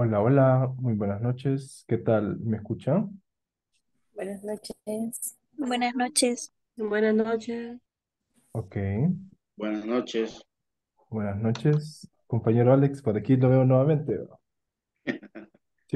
Hola, hola, muy buenas noches. ¿Qué tal? ¿Me escuchan? Buenas noches. Buenas noches. Buenas noches. Ok, Buenas noches. buenas noches. Compañero Alex, por aquí lo veo nuevamente. Sí,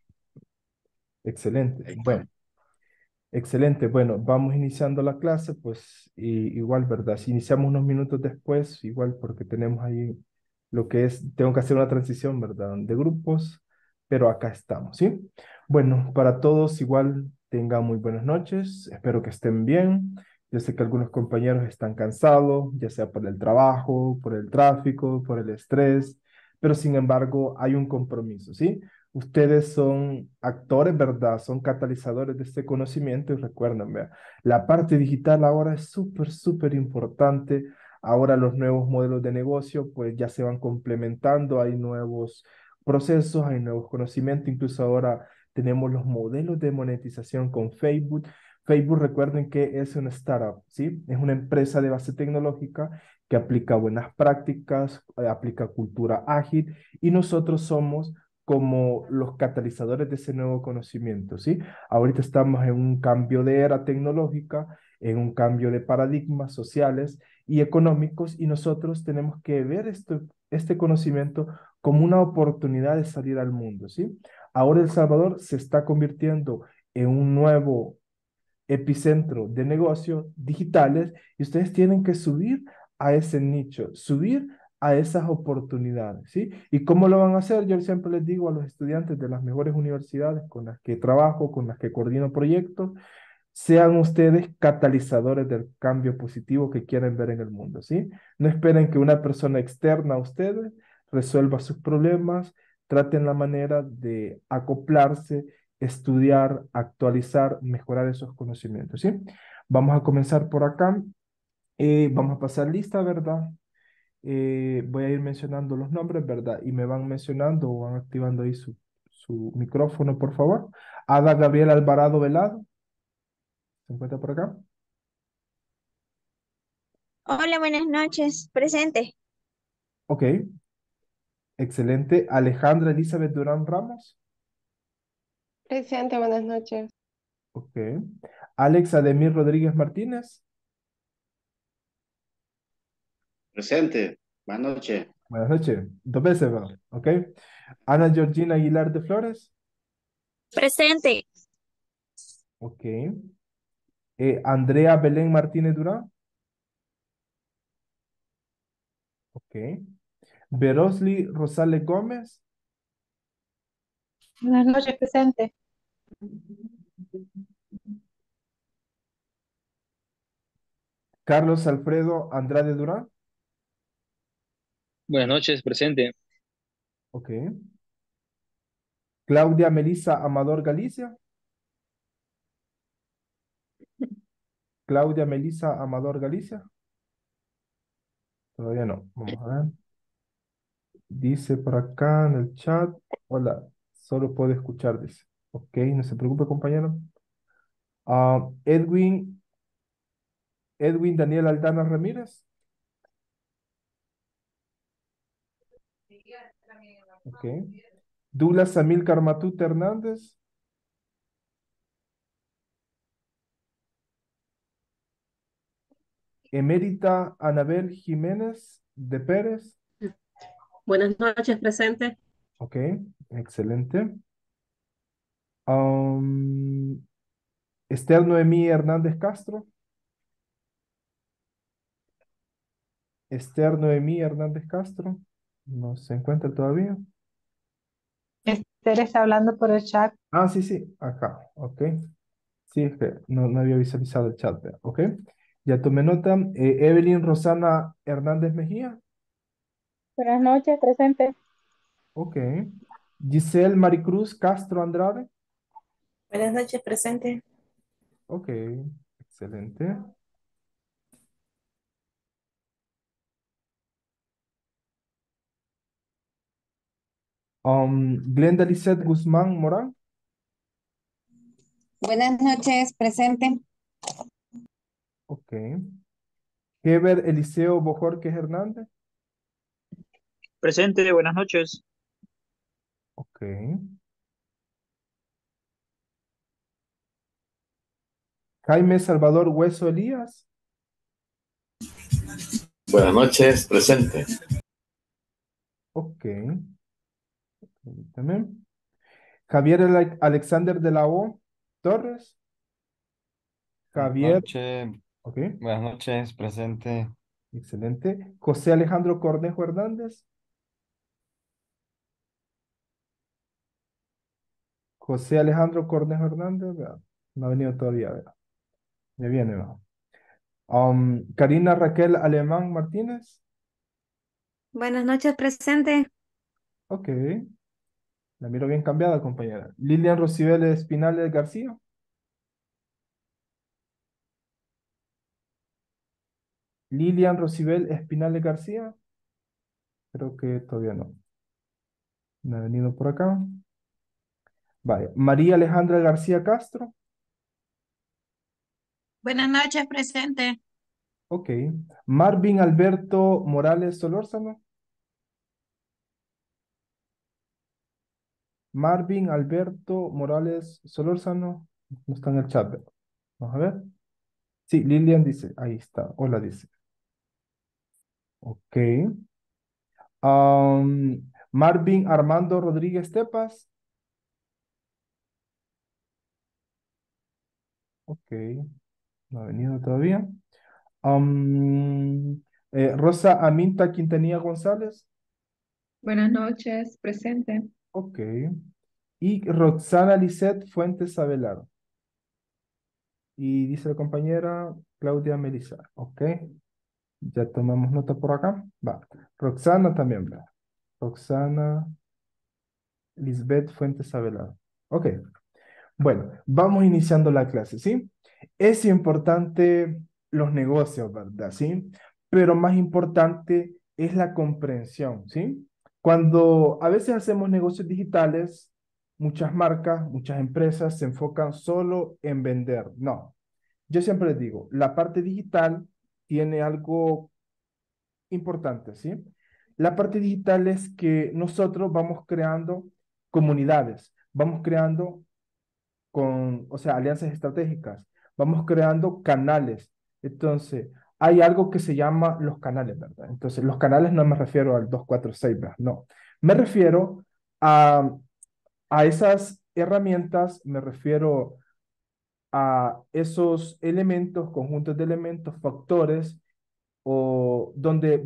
excelente. Ahí Bueno, estamos. excelente. Bueno, vamos iniciando la clase, pues igual, ¿verdad? Si iniciamos unos minutos después, igual porque tenemos ahí lo que es, tengo que hacer una transición, ¿verdad? De grupos, pero acá estamos, ¿sí? Bueno, para todos igual tengan muy buenas noches, espero que estén bien. Yo sé que algunos compañeros están cansados, ya sea por el trabajo, por el tráfico, por el estrés, pero sin embargo hay un compromiso, ¿sí? Ustedes son actores, ¿verdad? Son catalizadores de este conocimiento y recuerden, vea, la parte digital ahora es súper, súper importante. Ahora los nuevos modelos de negocio pues ya se van complementando, hay nuevos procesos, hay nuevos conocimientos, incluso ahora tenemos los modelos de monetización con Facebook. Facebook, recuerden que es una startup, ¿sí? Es una empresa de base tecnológica que aplica buenas prácticas, aplica cultura ágil y nosotros somos como los catalizadores de ese nuevo conocimiento, ¿sí? Ahorita estamos en un cambio de era tecnológica, en un cambio de paradigmas sociales y económicos y nosotros tenemos que ver este conocimiento como una oportunidad de salir al mundo, ¿sí? Ahora El Salvador se está convirtiendo en un nuevo epicentro de negocios digitales y ustedes tienen que subir a ese nicho, subir a esas oportunidades, ¿sí? ¿Y cómo lo van a hacer? Yo siempre les digo a los estudiantes de las mejores universidades con las que trabajo, con las que coordino proyectos, sean ustedes catalizadores del cambio positivo que quieren ver en el mundo, ¿sí? No esperen que una persona externa a ustedes resuelva sus problemas, traten la manera de acoplarse, estudiar, actualizar, mejorar esos conocimientos, ¿sí? Vamos a comenzar por acá. Vamos a pasar lista, ¿verdad? Voy a ir mencionando los nombres, ¿verdad? Y me van mencionando o van activando ahí su micrófono, por favor. Ada Gabriela Alvarado Velado, ¿se encuentra por acá? Hola, buenas noches. Presente. Ok, excelente. Alejandra Elizabeth Durán Ramos. Presente, buenas noches. Ok. Alex Ademir Rodríguez Martínez. Presente. Buenas noches. Buenas noches. Dos veces, ¿va? Ok. Ana Georgina Aguilar de Flores. Presente. Ok. Andrea Belén Martínez Durán. Ok. Verosly Rosales Gómez. Buenas noches, presente. Carlos Alfredo Andrade Durán. Buenas noches, presente. Ok. Claudia Melissa Amador Galicia. Claudia Melissa Amador Galicia. Todavía no. Vamos a ver. Dice por acá en el chat. Hola, solo puedo escuchar, dice. Ok, no se preocupe, compañero. Edwin Daniel Aldana Ramírez. Ok. Douglas Amílcar Matute Hernández. Emérita Anabel Jiménez de Pérez. Buenas noches, presente. Ok, excelente. Um, Esther Noemí Hernández Castro. Esther Noemí Hernández Castro. No se encuentra todavía. Esther está hablando por el chat. Ah, sí, sí, acá. Ok. Sí, es que no había visualizado el chat. Vea, ok. Ya tomé nota. Evelyn Rosana Hernández Mejía. Buenas noches, presente. Ok. Giselle Maricruz Castro Andrade. Buenas noches, presente. Ok. Excelente. Glenda Lisette Guzmán Morán. Buenas noches, presente. Ok. Heber Eliseo Bojorquez Hernández. Presente, buenas noches. Ok. Jaime Salvador Hueso Elías. Buenas noches, presente. Ok. También. Javier Alexander de la O. Torres. Javier. Ok. Buenas noches, presente. Excelente. José Alejandro Cornejo Hernández. José Alejandro Cornejo Hernández. Vea, no ha venido todavía. Vea. Ya viene. Vea. Karina Raquel Alemán Martínez. Buenas noches, presente. Ok. La miro bien cambiada, compañera. Lilian Rosibel Espinales García. Lilian Rosibel Espinales García. Creo que todavía no. No ha venido por acá. Vaya. María Alejandra García Castro. Buenas noches, presente. Ok. Marvin Alberto Morales Solórzano. Marvin Alberto Morales Solórzano. No está en el chat. Vamos a ver. Sí, Lilian dice. Ahí está. Hola dice. Ok. Marvin Armando Rodríguez Tepas. Ok. No ha venido todavía. Am, Rosa Aminta Quintanilla González. Buenas noches, presente. Ok. Y Roxana Lisette Fuentes Abelar. Y dice la compañera Claudia Melissa. Ok. Ya tomamos nota por acá. Va. Roxana también, va. Roxana Lisbeth Fuentes Abelar. Ok. Bueno, vamos iniciando la clase, ¿sí? Es importante los negocios, ¿verdad? ¿Sí? Pero más importante es la comprensión, ¿sí? Cuando a veces hacemos negocios digitales, muchas marcas, muchas empresas se enfocan solo en vender. No, yo siempre les digo, la parte digital tiene algo importante, ¿sí? La parte digital es que nosotros vamos creando comunidades, vamos creando o sea, alianzas estratégicas, vamos creando canales. Entonces, hay algo que se llama los canales, ¿verdad? Entonces, los canales no me refiero al 246, ¿verdad? No, me refiero a, a esas herramientas, me refiero a esos elementos, conjuntos de elementos, factores, o donde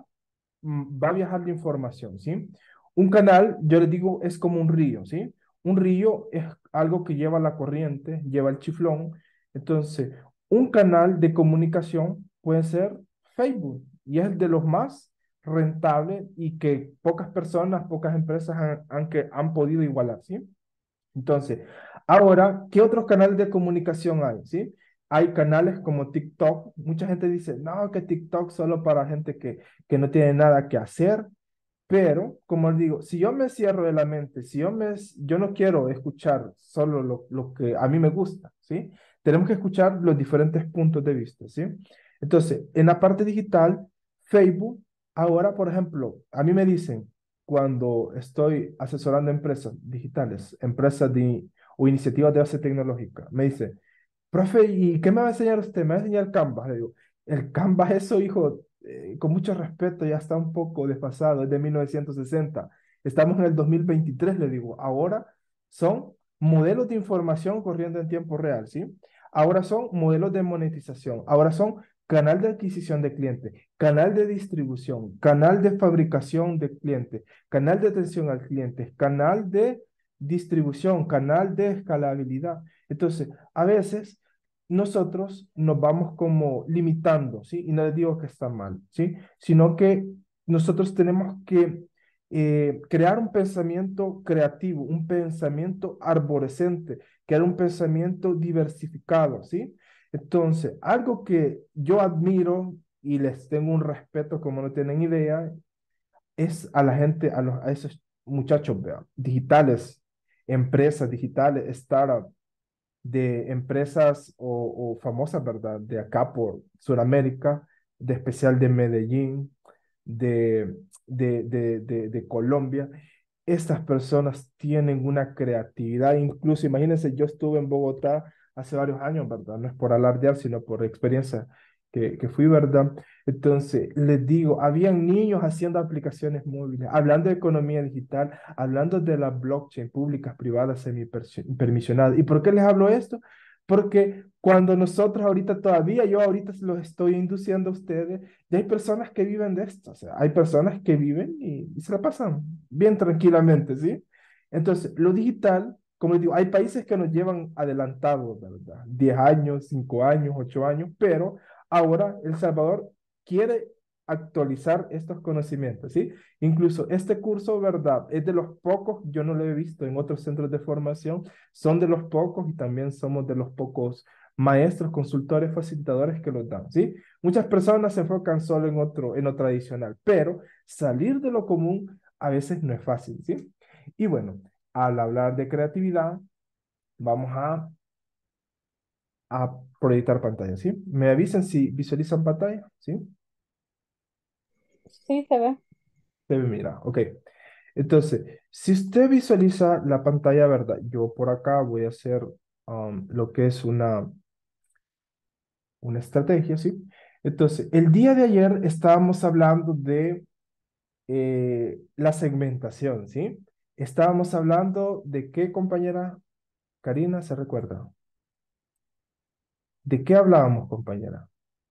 va a viajar la información, ¿sí? Un canal, yo les digo, es como un río, ¿sí? Un río es algo que lleva la corriente, lleva el chiflón. Entonces, un canal de comunicación puede ser Facebook y es de los más rentables y que pocas personas, pocas empresas han podido igualar, ¿sí? Entonces, ahora, ¿qué otros canales de comunicación hay? ¿Sí? Hay canales como TikTok. Mucha gente dice, no, que TikTok solo para gente que no tiene nada que hacer. Pero, como les digo, si yo me cierro de la mente, si yo no quiero escuchar solo lo que a mí me gusta, ¿sí? Tenemos que escuchar los diferentes puntos de vista, ¿sí? Entonces, en la parte digital, Facebook, ahora, por ejemplo, a mí me dicen, cuando estoy asesorando empresas digitales, o iniciativas de base tecnológica, me dice, profe, ¿y qué me va a enseñar usted? Me va a enseñar Canvas. Le digo, el Canvas, eso, hijo, con mucho respeto, ya está un poco desfasado, es de 1960. Estamos en el 2023, le digo. Ahora son modelos de información corriendo en tiempo real, ¿sí? Ahora son modelos de monetización. Ahora son canal de adquisición de clientes, canal de distribución, canal de fabricación de clientes, canal de atención al cliente, canal de distribución, canal de escalabilidad. Entonces, a veces nosotros nos vamos como limitando, ¿sí? Y no les digo que está mal, ¿sí? Sino que nosotros tenemos que crear un pensamiento creativo, un pensamiento arborescente, crear un pensamiento diversificado, ¿sí? Entonces, algo que yo admiro y les tengo un respeto como no tienen idea, es a la gente, a esos muchachos, vea, digitales, empresas digitales, startups, de empresas o famosas, ¿verdad? De acá por Sudamérica, de especial de Medellín, de Colombia. estas personas tienen una creatividad, incluso imagínense, yo estuve en Bogotá hace varios años, ¿verdad? No es por alardear, sino por experiencia que fui, ¿verdad? Entonces, les digo, habían niños haciendo aplicaciones móviles, hablando de economía digital, hablando de la blockchain, públicas, privadas, semi-permisionadas. ¿Y por qué les hablo esto? Porque cuando nosotros ahorita todavía, yo ahorita los estoy induciendo a ustedes, y hay personas que viven de esto, o sea, hay personas que viven y se la pasan bien tranquilamente, ¿sí? Entonces, lo digital, como les digo, hay países que nos llevan adelantados, ¿verdad? 10 años, 5 años, 8 años, pero ahora El Salvador quiere actualizar estos conocimientos, ¿sí? Incluso este curso, ¿verdad? Es de los pocos, yo no lo he visto en otros centros de formación, son de los pocos y también somos de los pocos maestros, consultores, facilitadores que los dan, ¿sí? Muchas personas se enfocan solo en lo tradicional, pero salir de lo común a veces no es fácil, ¿sí? Y bueno, al hablar de creatividad, vamos a proyectar pantalla, ¿sí? Me avisan si visualizan pantalla, ¿sí? Sí, se ve. Debe mirar, ok. Entonces, si usted visualiza la pantalla, ¿verdad? Yo por acá voy a hacer lo que es una estrategia, ¿sí? Entonces, el día de ayer estábamos hablando de la segmentación, ¿sí? Estábamos hablando de qué, compañera Karina, ¿se recuerda? ¿De qué hablábamos, compañera?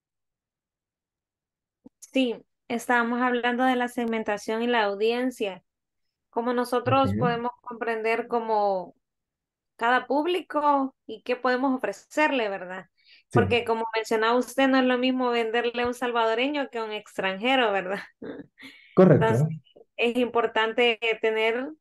Sí, estábamos hablando de la segmentación y la audiencia, cómo Ok. nosotros podemos comprender como cada público y qué podemos ofrecerle, ¿verdad? Sí, Porque como mencionaba usted, no es lo mismo venderle a un salvadoreño que a un extranjero, ¿verdad? Entonces, correcto. es importante tener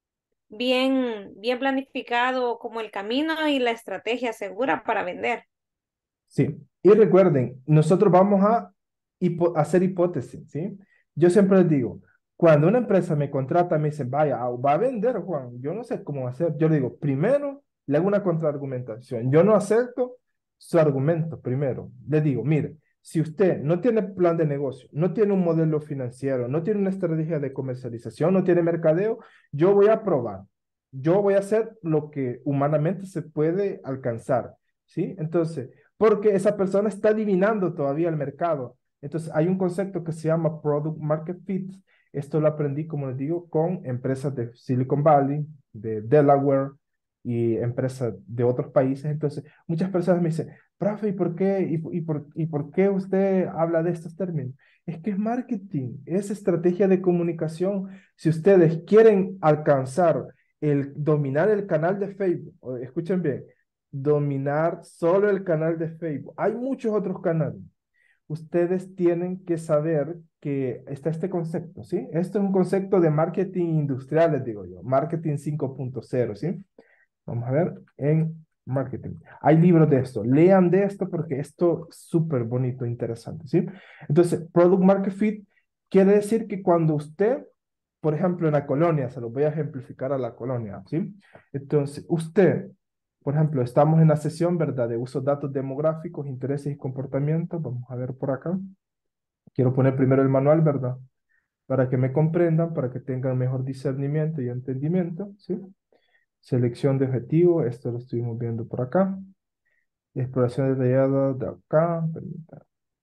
bien planificado como el camino y la estrategia segura para vender. Sí. Y recuerden, nosotros vamos a hacer hipótesis, ¿sí? Yo siempre les digo, cuando una empresa me contrata, me dicen, vaya, va a vender, Juan, yo no sé cómo hacer. Yo le digo, primero, le hago una contraargumentación. Yo no acepto su argumento, primero. Le digo, mire, si usted no tiene plan de negocio, no tiene un modelo financiero, no tiene una estrategia de comercialización, no tiene mercadeo, yo voy a probar. Yo voy a hacer lo que humanamente se puede alcanzar, ¿sí? Entonces, porque esa persona está adivinando todavía el mercado. Entonces, hay un concepto que se llama Product Market Fit. Esto lo aprendí, como les digo, con empresas de Silicon Valley, de Delaware y empresas de otros países. Entonces, muchas personas me dicen, profe, ¿y por qué, y por qué usted habla de estos términos? Es que es marketing, es estrategia de comunicación. Si ustedes quieren alcanzar dominar el canal de Facebook, escuchen bien, dominar solo el canal de Facebook. Hay muchos otros canales. Ustedes tienen que saber que está este concepto, ¿sí? Esto es un concepto de marketing industrial, les digo yo, marketing 5.0, ¿sí? Vamos a ver en marketing. Hay libros de esto. Lean de esto porque esto es súper bonito, interesante, ¿sí? Entonces, Product Market Fit quiere decir que cuando usted, por ejemplo, en la colonia, se lo voy a ejemplificar a la colonia, ¿sí? Entonces, usted, por ejemplo, estamos en la sesión, ¿verdad? De uso de datos demográficos, intereses y comportamientos. Vamos a ver por acá. Quiero poner primero el manual, ¿verdad? Para que me comprendan, para que tengan mejor discernimiento y entendimiento, ¿sí? Selección de objetivo, esto lo estuvimos viendo por acá. Exploración detallada de acá, permítame.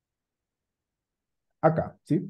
Acá, ¿sí?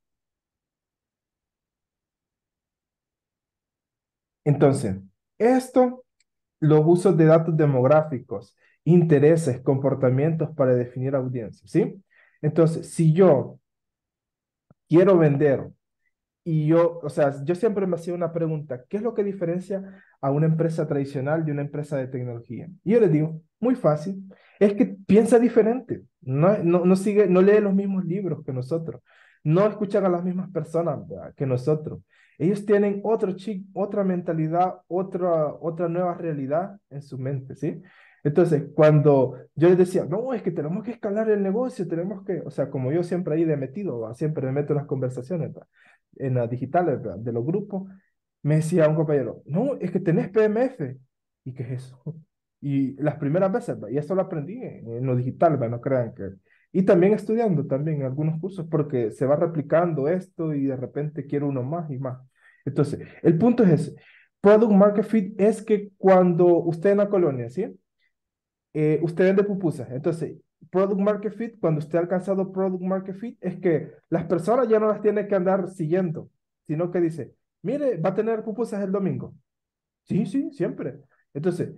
Entonces, esto, los usos de datos demográficos, intereses, comportamientos para definir audiencias, ¿sí? Entonces, si yo quiero vender y yo, o sea, yo siempre me hacía una pregunta, ¿qué es lo que diferencia a una empresa tradicional de una empresa de tecnología? Y yo les digo, muy fácil, es que piensa diferente, no sigue, no lee los mismos libros que nosotros, no escuchan a las mismas personas, ¿verdad?, que nosotros. Ellos tienen otro chip, otra mentalidad, otra nueva realidad en su mente, ¿sí? Entonces, cuando yo les decía, no, es que tenemos que escalar el negocio, tenemos que, o sea, como yo siempre ahí de metido, ¿va?, siempre me meto en las conversaciones, ¿va?, en las digitales, ¿verdad?, de los grupos, me decía un compañero, no, es que tenés PMF. ¿Y qué es eso? Y las primeras veces, ¿verdad?, y eso lo aprendí en lo digital, ¿verdad?, no crean que... Y también estudiando también algunos cursos, porque se va replicando esto y de repente quiero uno más y más. Entonces, el punto es ese. Product Market Fit es que cuando usted en la colonia, ¿sí? Usted vende pupusas. Entonces, Product Market Fit, cuando usted ha alcanzado Product Market Fit, es que las personas ya no las tiene que andar siguiendo, sino que dice, mire, va a tener pupusas el domingo. Sí, sí, siempre. Entonces,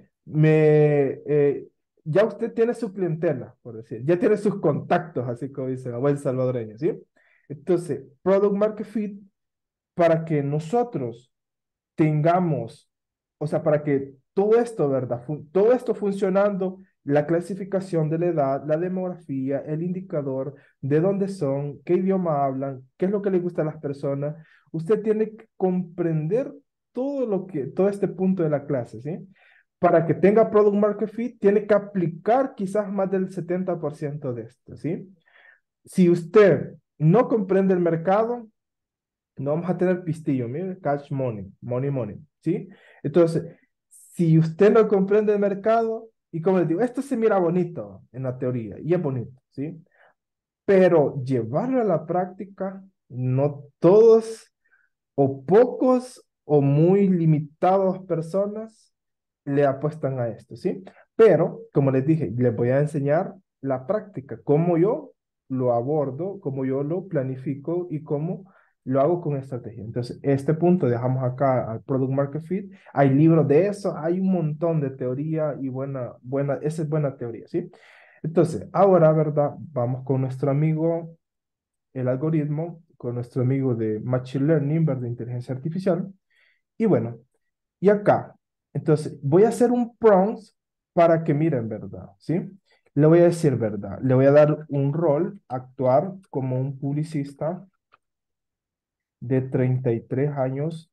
ya usted tiene su clientela, por decir, ya tiene sus contactos, así como dice la buen salvadoreño, ¿sí? Entonces, Product Market Fit, para que nosotros tengamos, o sea, para que todo esto, ¿verdad? Todo esto funcionando, la clasificación de la edad, la demografía, el indicador, de dónde son, qué idioma hablan, qué es lo que le gusta a las personas, usted tiene que comprender todo este punto de la clase, ¿sí? Para que tenga Product Market Fit, tiene que aplicar quizás más del 70% de esto, ¿sí? Si usted no comprende el mercado, no vamos a tener pistillo, mire, cash money, money, money, ¿sí? Entonces, si usted no comprende el mercado, y como les digo, esto se mira bonito en la teoría, y es bonito, ¿sí? Pero llevarlo a la práctica, no todos o pocos o muy limitados personas le apuestan a esto, ¿sí? Pero, como les dije, les voy a enseñar la práctica, cómo yo lo abordo, cómo yo lo planifico y cómo lo hago con estrategia. Entonces, este punto dejamos acá al Product Market Fit. Hay libros de eso, hay un montón de teoría y esa es buena teoría, ¿sí? Entonces, ahora, ¿verdad? Vamos con nuestro amigo, el algoritmo, con nuestro amigo de Machine Learning, ¿verdad? De inteligencia artificial. Y bueno, y acá, entonces, voy a hacer un prompt para que miren, ¿verdad? ¿Sí? Le voy a decir, ¿verdad? Le voy a dar un rol, actuar como un publicista de 33 años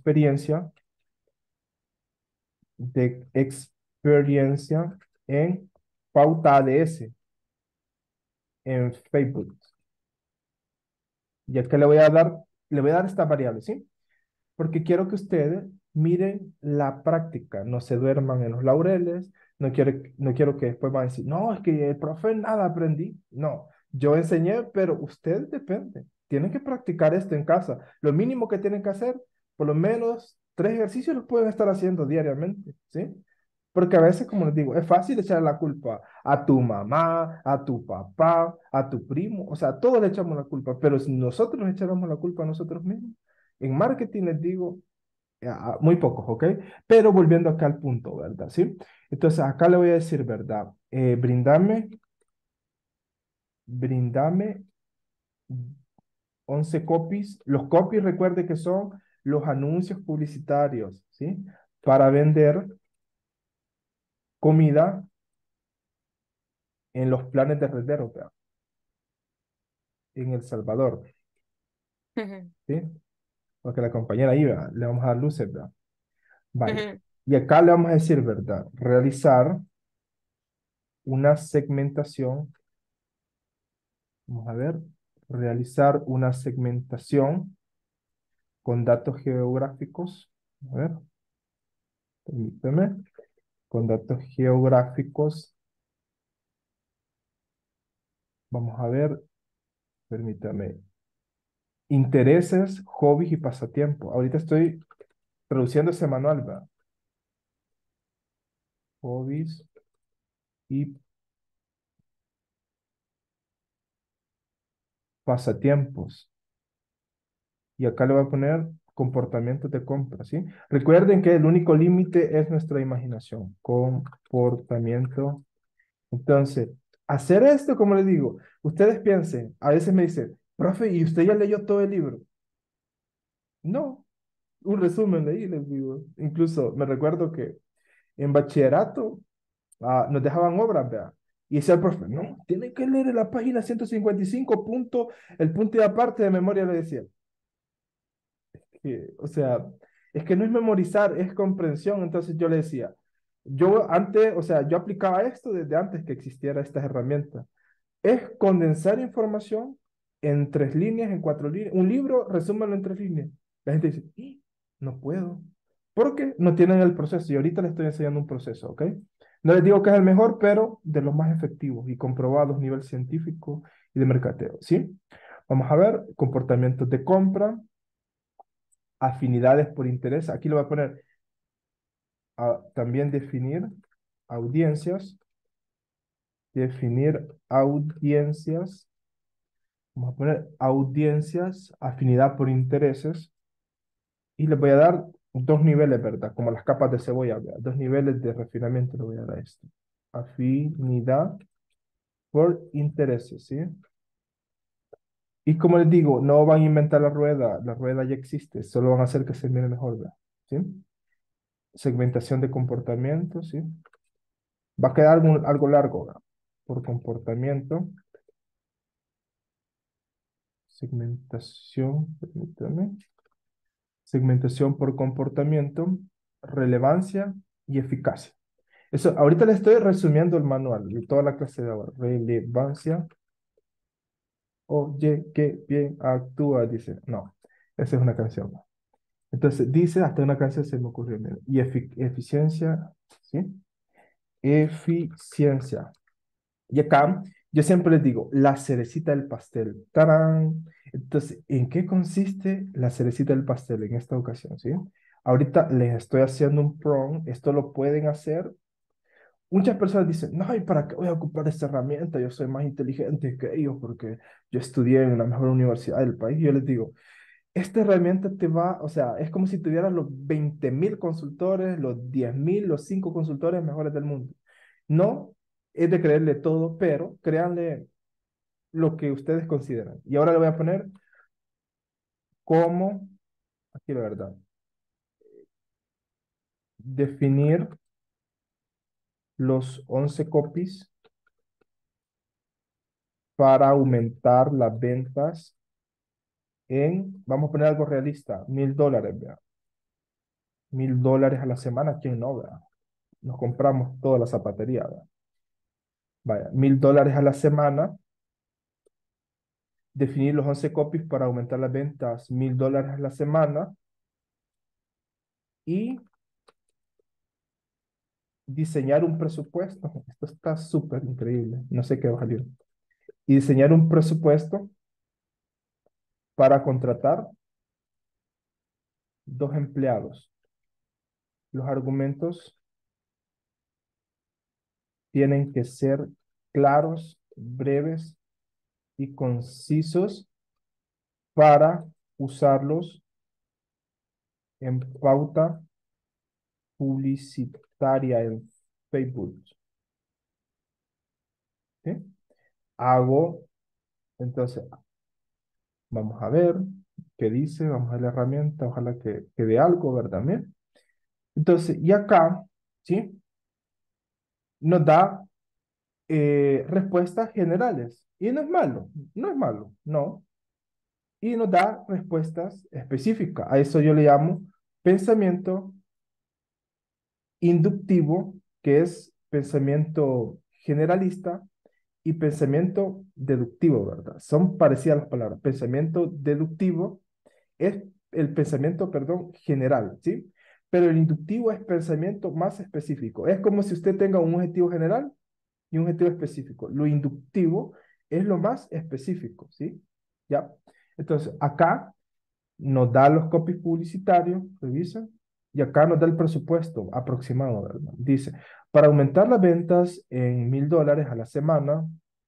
de experiencia en pauta ADS en Facebook. Y acá le voy a dar esta variable, ¿sí? Porque quiero que ustedes miren la práctica, no se duerman en los laureles, no quiero que después van a decir, no, es que el profe nada aprendí. No, yo enseñé, pero ustedes depende. Tienen que practicar esto en casa. Lo mínimo que tienen que hacer, por lo menos 3 ejercicios los pueden estar haciendo diariamente, ¿sí? Porque a veces, como les digo, es fácil echar la culpa a tu mamá, a tu papá, a tu primo, o sea, todos le echamos la culpa, pero si nosotros nos echáramos la culpa a nosotros mismos, en marketing les digo, muy pocos, ¿ok? Pero volviendo acá al punto, ¿verdad? ¿Sí? Entonces acá le voy a decir, ¿verdad? Brindame 11 copies. Los copies, recuerde que son los anuncios publicitarios, ¿sí? Para vender comida en los planes de reserva, ¿verdad? En El Salvador, Ujú, ¿sí? Porque la compañera iba, le vamos a dar luces, ¿verdad? Vale. ujú, Y acá le vamos a decir, ¿verdad? Realizar una segmentación. Vamos a ver. Realizar una segmentación con datos geográficos. A ver, permíteme. Con datos geográficos. Vamos a ver, permítame. Intereses, hobbies y pasatiempos. Ahorita estoy traduciendo ese manual, ¿verdad? Hobbies y pasatiempos. Y acá le voy a poner comportamientos de compra, ¿sí? Recuerden que el único límite es nuestra imaginación. Comportamiento. Entonces, hacer esto, como les digo, ustedes piensen, a veces me dicen, profe, ¿y usted ya leyó todo el libro? No, un resumen leí, les digo. Incluso me recuerdo que en bachillerato nos dejaban obras, vea. Y decía el profe, no, tiene que leer en la página 155 punto, el punto y aparte de memoria le decía. O sea, es que no es memorizar, es comprensión. Entonces yo le decía, yo antes, o sea, yo aplicaba esto desde antes que existiera estas herramientas. Es condensar información en 3 líneas, en 4 líneas. Un libro, resúmelo en 3 líneas. La gente dice, "Ih, no puedo. Porque no tienen el proceso. Y ahorita les estoy enseñando un proceso, ¿ok? No les digo que es el mejor, pero de los más efectivos y comprobados a nivel científico y de mercadeo, ¿sí? Vamos a ver comportamientos de compra. afinidades por interés. Aquí lo voy a poner también audiencias. Definir audiencias. Vamos a poner audiencias, afinidad por intereses. Y les voy a dar dos niveles, ¿verdad? Como las capas de cebolla, ¿verdad? Dos niveles de refinamiento le voy a dar a esto. Afinidad por intereses, ¿sí? Y como les digo, no van a inventar la rueda ya existe, solo van a hacer que se mire mejor, ¿verdad? ¿Sí? Segmentación de comportamiento, ¿sí? Va a quedar algo largo, ¿verdad? Por comportamiento. Segmentación, permítame. Segmentación por comportamiento, relevancia y eficacia. Eso, ahorita le estoy resumiendo el manual de toda la clase de ahora. Relevancia. Oye, qué bien actúa, dice. No, esa es una canción. Entonces, dice, hasta una canción se me ocurrió. Mira. Y eficiencia, ¿sí? Eficiencia. Y acá, yo siempre les digo, la cerecita del pastel. ¡Tarán! Entonces, ¿en qué consiste la cerecita del pastel en esta ocasión, sí? Ahorita les estoy haciendo un prompt. Esto lo pueden hacer. Muchas personas dicen, no, ¿y para qué voy a ocupar esta herramienta? Yo soy más inteligente que ellos porque yo estudié en la mejor universidad del país. Y yo les digo, esta herramienta te va, o sea, es como si tuvieras los 20.000 consultores, los 10.000, los 5 consultores mejores del mundo. No es de creerle todo, pero créanle lo que ustedes consideran. Y ahora le voy a poner cómo, aquí la verdad, definir los 11 copies para aumentar las ventas vamos a poner algo realista, $1,000, vea. $1,000 a la semana, ¿quién no, vea? Nos compramos toda la zapatería, vea. Vaya, $1,000 a la semana. Definir los 11 copies para aumentar las ventas, $1,000 a la semana. Y diseñar un presupuesto. Esto está súper increíble. No sé qué va a salir. Y diseñar un presupuesto para contratar 2 empleados. Los argumentos tienen que ser claros, breves y concisos para usarlos en pauta publicitaria en Facebook. ¿Sí? Entonces, vamos a ver qué dice, vamos a ver la herramienta, ojalá que dé algo, ¿verdad? Bien. Entonces, y acá, ¿sí? Nos da respuestas generales. Y no es malo, no es malo, no. Y nos da respuestas específicas. A eso yo le llamo pensamiento inductivo, que es pensamiento generalista, y pensamiento deductivo, ¿verdad? Son parecidas las palabras. Pensamiento deductivo es el pensamiento, perdón, general, ¿sí? Pero el inductivo es pensamiento más específico. Es como si usted tenga un objetivo general y un objetivo específico. Lo inductivo es lo más específico, ¿sí? ¿Ya? Entonces, acá nos da los copies publicitarios, revisa, y acá nos da el presupuesto aproximado, ¿verdad? Dice, para aumentar las ventas en $1,000 a la semana,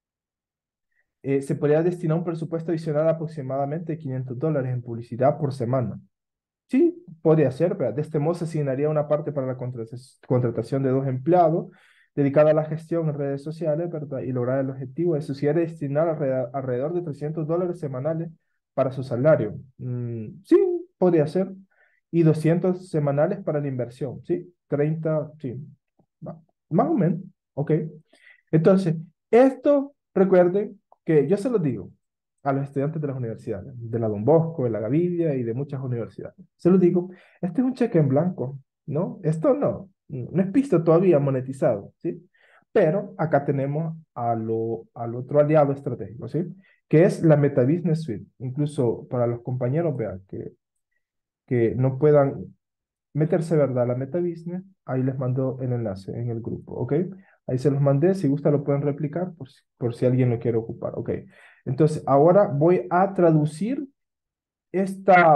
se podría destinar un presupuesto adicional aproximadamente de $500 en publicidad por semana. Sí, podría ser, ¿verdad? De este modo se asignaría una parte para la contratación de 2 empleados dedicada a la gestión en redes sociales, ¿verdad? Y lograr el objetivo. Eso sí, era destinar alrededor de $300 semanales para su salario. Sí, podría ser. Y 200 semanales para la inversión, ¿sí? 30, sí. Más o menos, ok. Entonces, esto, recuerden que yo se los digo a los estudiantes de las universidades, de la Don Bosco, de la Gavidia y de muchas universidades. Se los digo, este es un cheque en blanco, ¿no? Esto no es pisto todavía monetizado, ¿sí? Pero acá tenemos al otro aliado estratégico, ¿sí? Que es la Meta Business Suite. Incluso para los compañeros, vean, que no puedan meterse, ¿verdad? La Meta Business, ahí les mando el enlace en el grupo, ¿ok? Ahí se los mandé, si gusta lo pueden replicar por si alguien lo quiere ocupar, ¿ok? Entonces, ahora voy a traducir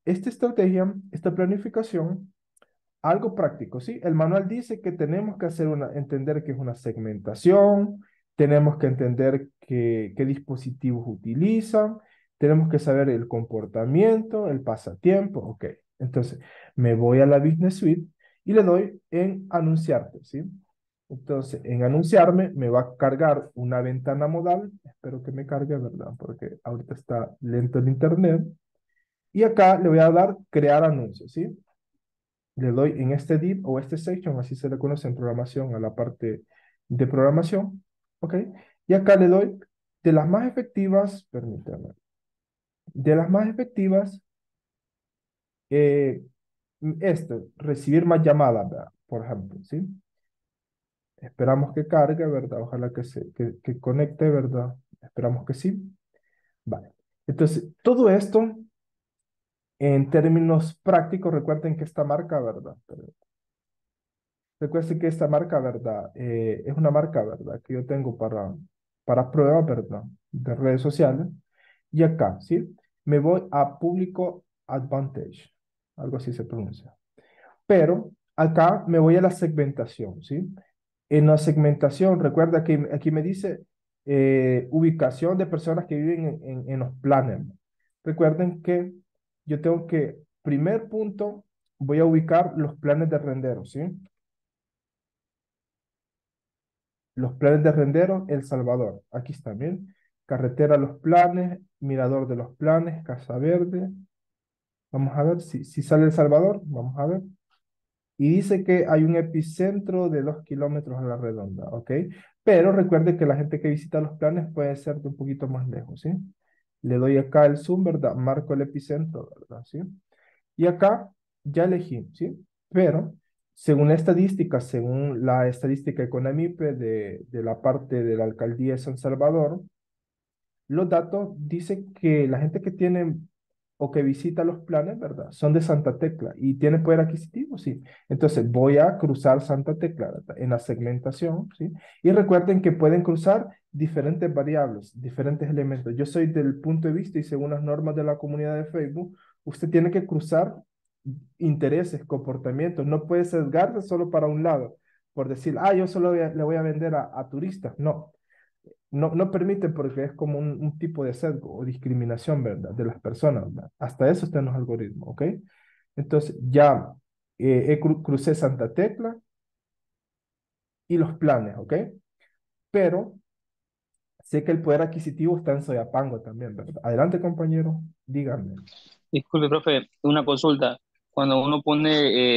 esta estrategia, esta planificación, algo práctico, ¿sí? El manual dice que tenemos que entender qué es una segmentación, tenemos que entender qué dispositivos utilizan, tenemos que saber el comportamiento, el pasatiempo, ok. Entonces, me voy a la Business Suite y le doy en anunciarte, ¿sí? Entonces, en anunciarme me va a cargar una ventana modal, espero que me cargue, ¿verdad? Porque ahorita está lento el internet. Y acá le voy a dar crear anuncios, ¿sí? Le doy en este div o este section, así se le conoce en programación a la parte de programación, ¿ok? Y acá le doy de las más efectivas, permítanme, de las más efectivas, eh, recibir más llamadas, ¿verdad? Por ejemplo, ¿sí? Esperamos que cargue, ¿verdad? Ojalá que conecte, ¿verdad? Esperamos que sí. Vale. Entonces, todo esto en términos prácticos, recuerden que esta marca, ¿verdad? Recuerden que esta marca, ¿verdad? Es una marca, ¿verdad? Que yo tengo para pruebas, ¿verdad? De redes sociales. Y acá, ¿sí? Me voy a público advantage. Algo así se pronuncia. Pero acá me voy a la segmentación, ¿sí? En la segmentación, recuerda que aquí me dice ubicación de personas que viven en los planes. Recuerden que yo tengo que, primer punto, voy a ubicar los planes de rendero, ¿sí? Los planes de rendero, El Salvador. Aquí está, bien. Carretera Los Planes, Mirador de los Planes, Casa Verde. Vamos a ver si sale El Salvador. Vamos a ver. Y dice que hay un epicentro de 2 kilómetros a la redonda, ¿ok? Pero recuerde que la gente que visita los planes puede ser de un poquito más lejos, ¿sí? Le doy acá el zoom, ¿verdad? Marco el epicentro, ¿verdad? ¿Sí? Y acá ya elegí, ¿sí? Pero según la estadística Econamipe de la parte de la alcaldía de San Salvador, los datos dicen que la gente que tiene o que visita los planes, ¿verdad? Son de Santa Tecla y tiene poder adquisitivo, sí. Entonces voy a cruzar Santa Tecla, ¿verdad? En la segmentación, ¿sí? Y recuerden que pueden cruzar diferentes variables, diferentes elementos. Yo soy del punto de vista y según las normas de la comunidad de Facebook, usted tiene que cruzar intereses, comportamientos. No puede sesgarse solo para un lado, por decir, yo solo le voy a vender a turistas. No. No permite porque es como un tipo de sesgo o discriminación, ¿verdad? De las personas, ¿verdad? Hasta eso está en los algoritmos, ¿ok? Entonces, ya crucé Santa Tecla y los planes, ¿ok? Pero sé que el poder adquisitivo está en Soyapango también, ¿verdad? Adelante, compañero, díganme. Disculpe, profe, una consulta. Cuando uno pone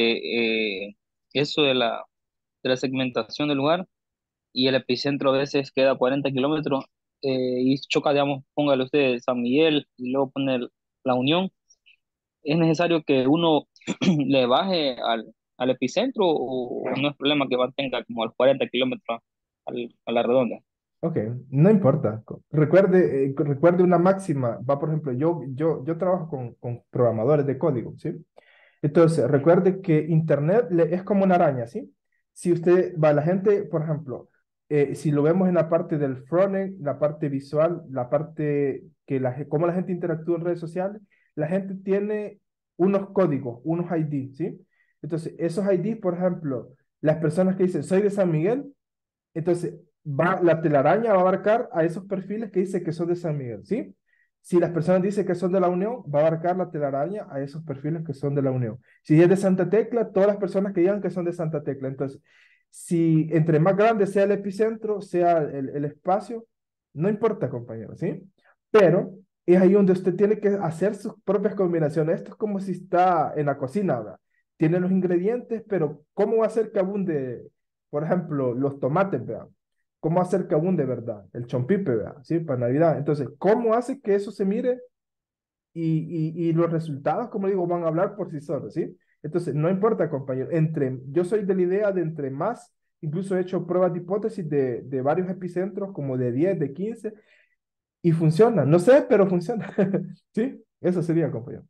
eso de la segmentación del lugar y el epicentro a veces queda a 40 kilómetros y choca, digamos, póngale usted San Miguel y luego pone La Unión, ¿es necesario que uno le baje al epicentro o no es problema que mantenga como a los 40 kilómetros a la redonda? Ok, no importa. Recuerde una máxima. Va, por ejemplo, yo trabajo con programadores de código, ¿sí? Entonces, recuerde que Internet es como una araña, ¿sí? Si usted va, la gente, por ejemplo, si lo vemos en la parte del frontend, la parte visual, la parte cómo la gente interactúa en redes sociales, la gente tiene unos códigos, unos ID, ¿sí? Entonces, esos ID, por ejemplo, las personas que dicen, soy de San Miguel, entonces la telaraña va a abarcar a esos perfiles que dice que son de San Miguel, ¿sí? Si las personas dicen que son de la Unión, va a abarcar la telaraña a esos perfiles que son de la Unión. Si es de Santa Tecla, todas las personas que digan que son de Santa Tecla. Entonces, si entre más grande sea el epicentro, sea el espacio, no importa, compañero, ¿sí? Pero es ahí donde usted tiene que hacer sus propias combinaciones. Esto es como si está en la cocina, ¿verdad? Tiene los ingredientes, pero ¿cómo va a hacer que abunde, por ejemplo, los tomates, ¿verdad? ¿Cómo hacer que abunde, verdad? El chompipe, ¿verdad? ¿Sí? Para Navidad. Entonces, ¿cómo hace que eso se mire y los resultados, como digo, van a hablar por sí solos, ¿sí? Entonces, no importa, compañero. Yo soy de la idea de entre más, incluso he hecho pruebas de hipótesis de varios epicentros, como de 10, de 15, y funciona. No sé, pero funciona. ¿Sí? Eso sería, compañero.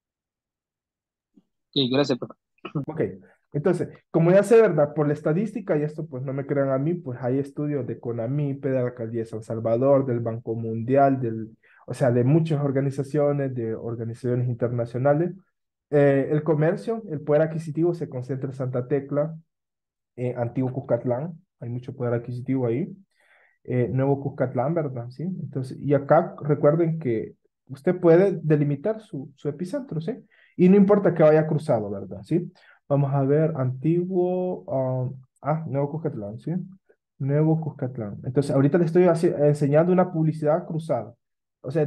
Sí, gracias, profe. Ok, entonces, como ya sé, ¿verdad? Por la estadística, y esto pues no me crean a mí, pues hay estudios de CONAMIPE, de la Alcaldía de San Salvador, del Banco Mundial, o sea, de muchas organizaciones, de organizaciones internacionales, El comercio, el poder adquisitivo se concentra en Santa Tecla, Antiguo Cuscatlán, hay mucho poder adquisitivo ahí. Nuevo Cuscatlán, ¿verdad? ¿Sí? Entonces, y acá recuerden que usted puede delimitar su epicentro, ¿sí? Y no importa que vaya cruzado, ¿verdad? ¿Sí? Vamos a ver, antiguo, Nuevo Cuscatlán, ¿sí? Nuevo Cuscatlán. Entonces, ahorita le estoy enseñando una publicidad cruzada. O sea,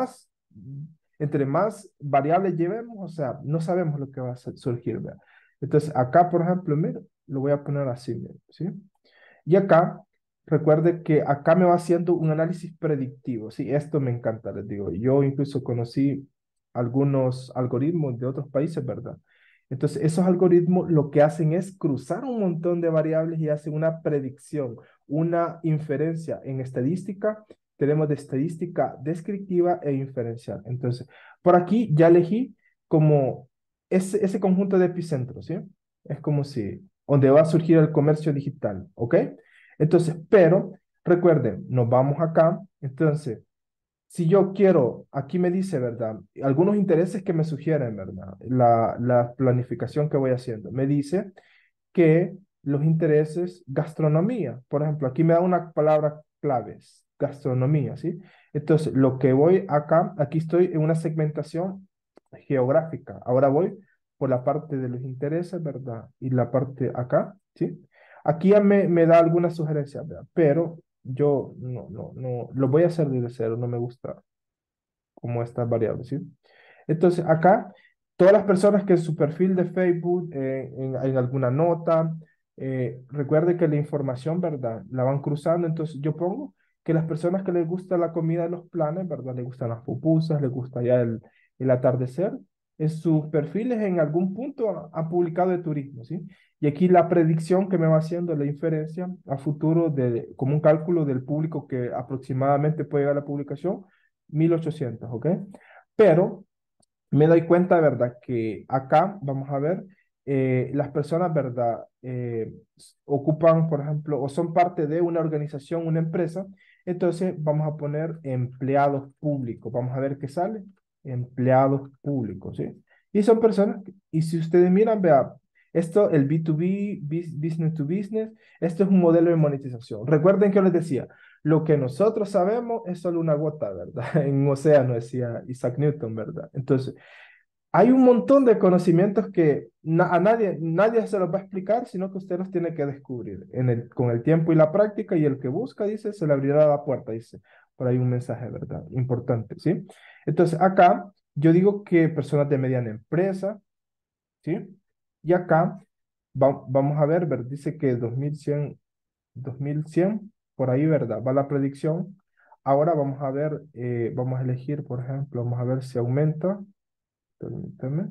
entre más variables llevemos, o sea, no sabemos lo que va a surgir, ¿verdad? Entonces, acá, por ejemplo, mira, lo voy a poner así, mira, ¿sí? Y acá, recuerde que acá me va haciendo un análisis predictivo, ¿sí? Esto me encanta, les digo. Yo incluso conocí algunos algoritmos de otros países, ¿verdad? Entonces, esos algoritmos lo que hacen es cruzar un montón de variables y hacen una predicción, una inferencia. En estadística, tenemos de estadística descriptiva e inferencial. Entonces, por aquí ya elegí como ese conjunto de epicentros, ¿sí? Es como si, donde va a surgir el comercio digital, ¿ok? Entonces, pero recuerden, nos vamos acá. Entonces, si yo quiero, aquí me dice, ¿verdad? Algunos intereses que me sugieren, ¿verdad? La planificación que voy haciendo. Me dice que los intereses, gastronomía, por ejemplo, aquí me da una palabra claves, gastronomía, ¿sí? Entonces, lo que voy acá, aquí estoy en una segmentación geográfica. Ahora voy por la parte de los intereses, ¿verdad? Y la parte acá, ¿sí? Aquí ya me da algunas sugerencias, ¿verdad? Pero yo no, lo voy a hacer desde cero, no me gusta como estas variables, ¿sí? Entonces, acá, todas las personas que en su perfil de Facebook, en alguna nota, recuerde que la información, ¿verdad? La van cruzando, entonces yo pongo que las personas que les gusta la comida de los planes, ¿verdad? Les gustan las pupusas, les gusta ya el atardecer, en sus perfiles en algún punto han publicado de turismo, ¿sí? Y aquí la predicción que me va haciendo la inferencia a futuro como un cálculo del público que aproximadamente puede llegar a la publicación, 1800, ¿ok? Pero me doy cuenta, ¿verdad? Que acá, vamos a ver, las personas, ¿verdad? Ocupan, por ejemplo, o son parte de una organización, una empresa, entonces vamos a poner empleados públicos. Vamos a ver qué sale. Empleados públicos, ¿sí? Y son personas, y si ustedes miran, vea, esto, el B2B, business to business, esto es un modelo de monetización. Recuerden que yo les decía, lo que nosotros sabemos es solo una gota, ¿verdad? En un océano, decía Isaac Newton, ¿verdad? Entonces, hay un montón de conocimientos que a nadie se los va a explicar, sino que usted los tiene que descubrir con el tiempo y la práctica, y el que busca, dice, se le abrirá la puerta, dice. Por ahí un mensaje, ¿verdad? Importante, ¿sí? Entonces, acá yo digo que personas de mediana empresa, ¿sí? Y acá vamos a ver, dice que 2100, por ahí, ¿verdad? Va la predicción. Ahora vamos a ver, vamos a elegir, por ejemplo, vamos a ver si aumenta. Permítame.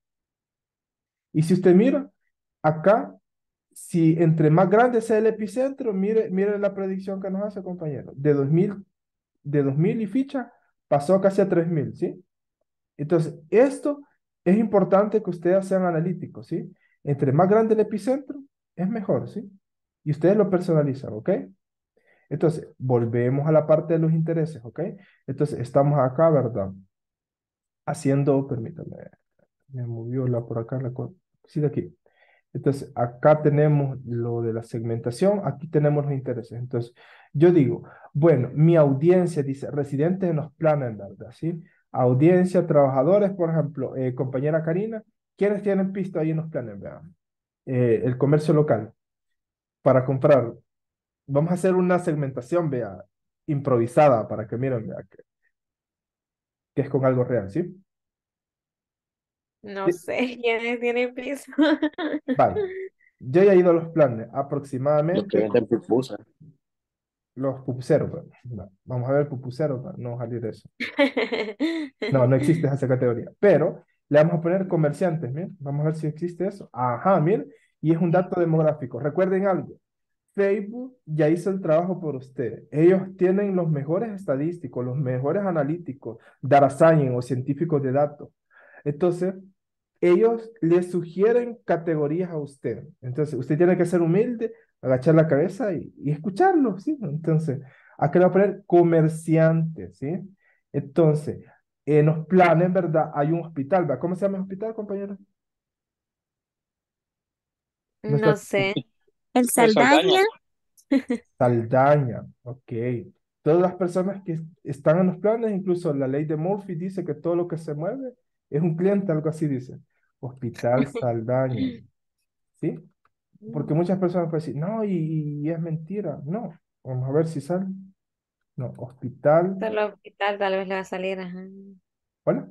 Y si usted mira, acá, si entre más grande sea el epicentro, mire la predicción que nos hace, compañero. De 2000 y ficha, pasó casi a 3000, ¿sí? Entonces, esto es importante que ustedes sean analíticos, ¿sí? Entre más grande el epicentro, es mejor, ¿sí? Y ustedes lo personalizan, ¿ok? Entonces, volvemos a la parte de los intereses, ¿ok? Entonces, estamos acá, ¿verdad? Haciendo, permítame, me movió por acá la cosa. Sigue aquí. Entonces, acá tenemos lo de la segmentación, aquí tenemos los intereses. Entonces, yo digo, bueno, mi audiencia dice residentes en los planes, ¿verdad? ¿Sí? Audiencia, trabajadores, por ejemplo, compañera Karina, ¿quiénes tienen pisto ahí en los planes? Vean. El comercio local, para comprar. Vamos a hacer una segmentación, vea, improvisada, para que miren, vea, que es con algo real, ¿sí? No Sí, sé quiénes tienen piso. vale. Yo ya he ido a los planes, Los que aproximadamente. venden pupusas. Los pupuseros, pues. No, vamos a ver pupuseros, pues, no salir de eso. No, no existe esa categoría. Pero le vamos a poner comerciantes, miren. Vamos a ver si existe eso. Ajá, miren. Y es un dato demográfico. Recuerden algo. Facebook ya hizo el trabajo por usted. Ellos tienen los mejores estadísticos, los mejores analíticos, data science o científicos de datos. Entonces, ellos le sugieren categorías a usted. Entonces, usted tiene que ser humilde, agachar la cabeza y escucharlo, ¿sí? Entonces, acá le voy a poner comerciante, ¿sí? Entonces, En los planes, ¿verdad? Hay un hospital, ¿verdad? ¿Cómo se llama el hospital, compañero? No está No sé. El El Saldaña. Saldaña, Saldaña, ok. Todas las personas que están en los planes, incluso la ley de Murphy dice que todo lo que se mueve es un cliente, algo así dice. Hospital Saldaña, ¿sí? Porque muchas personas pueden decir, no, y es mentira. No, vamos a ver si sale. No, hospital, Solo hospital tal vez le va a salir. Ajá. ¿vale?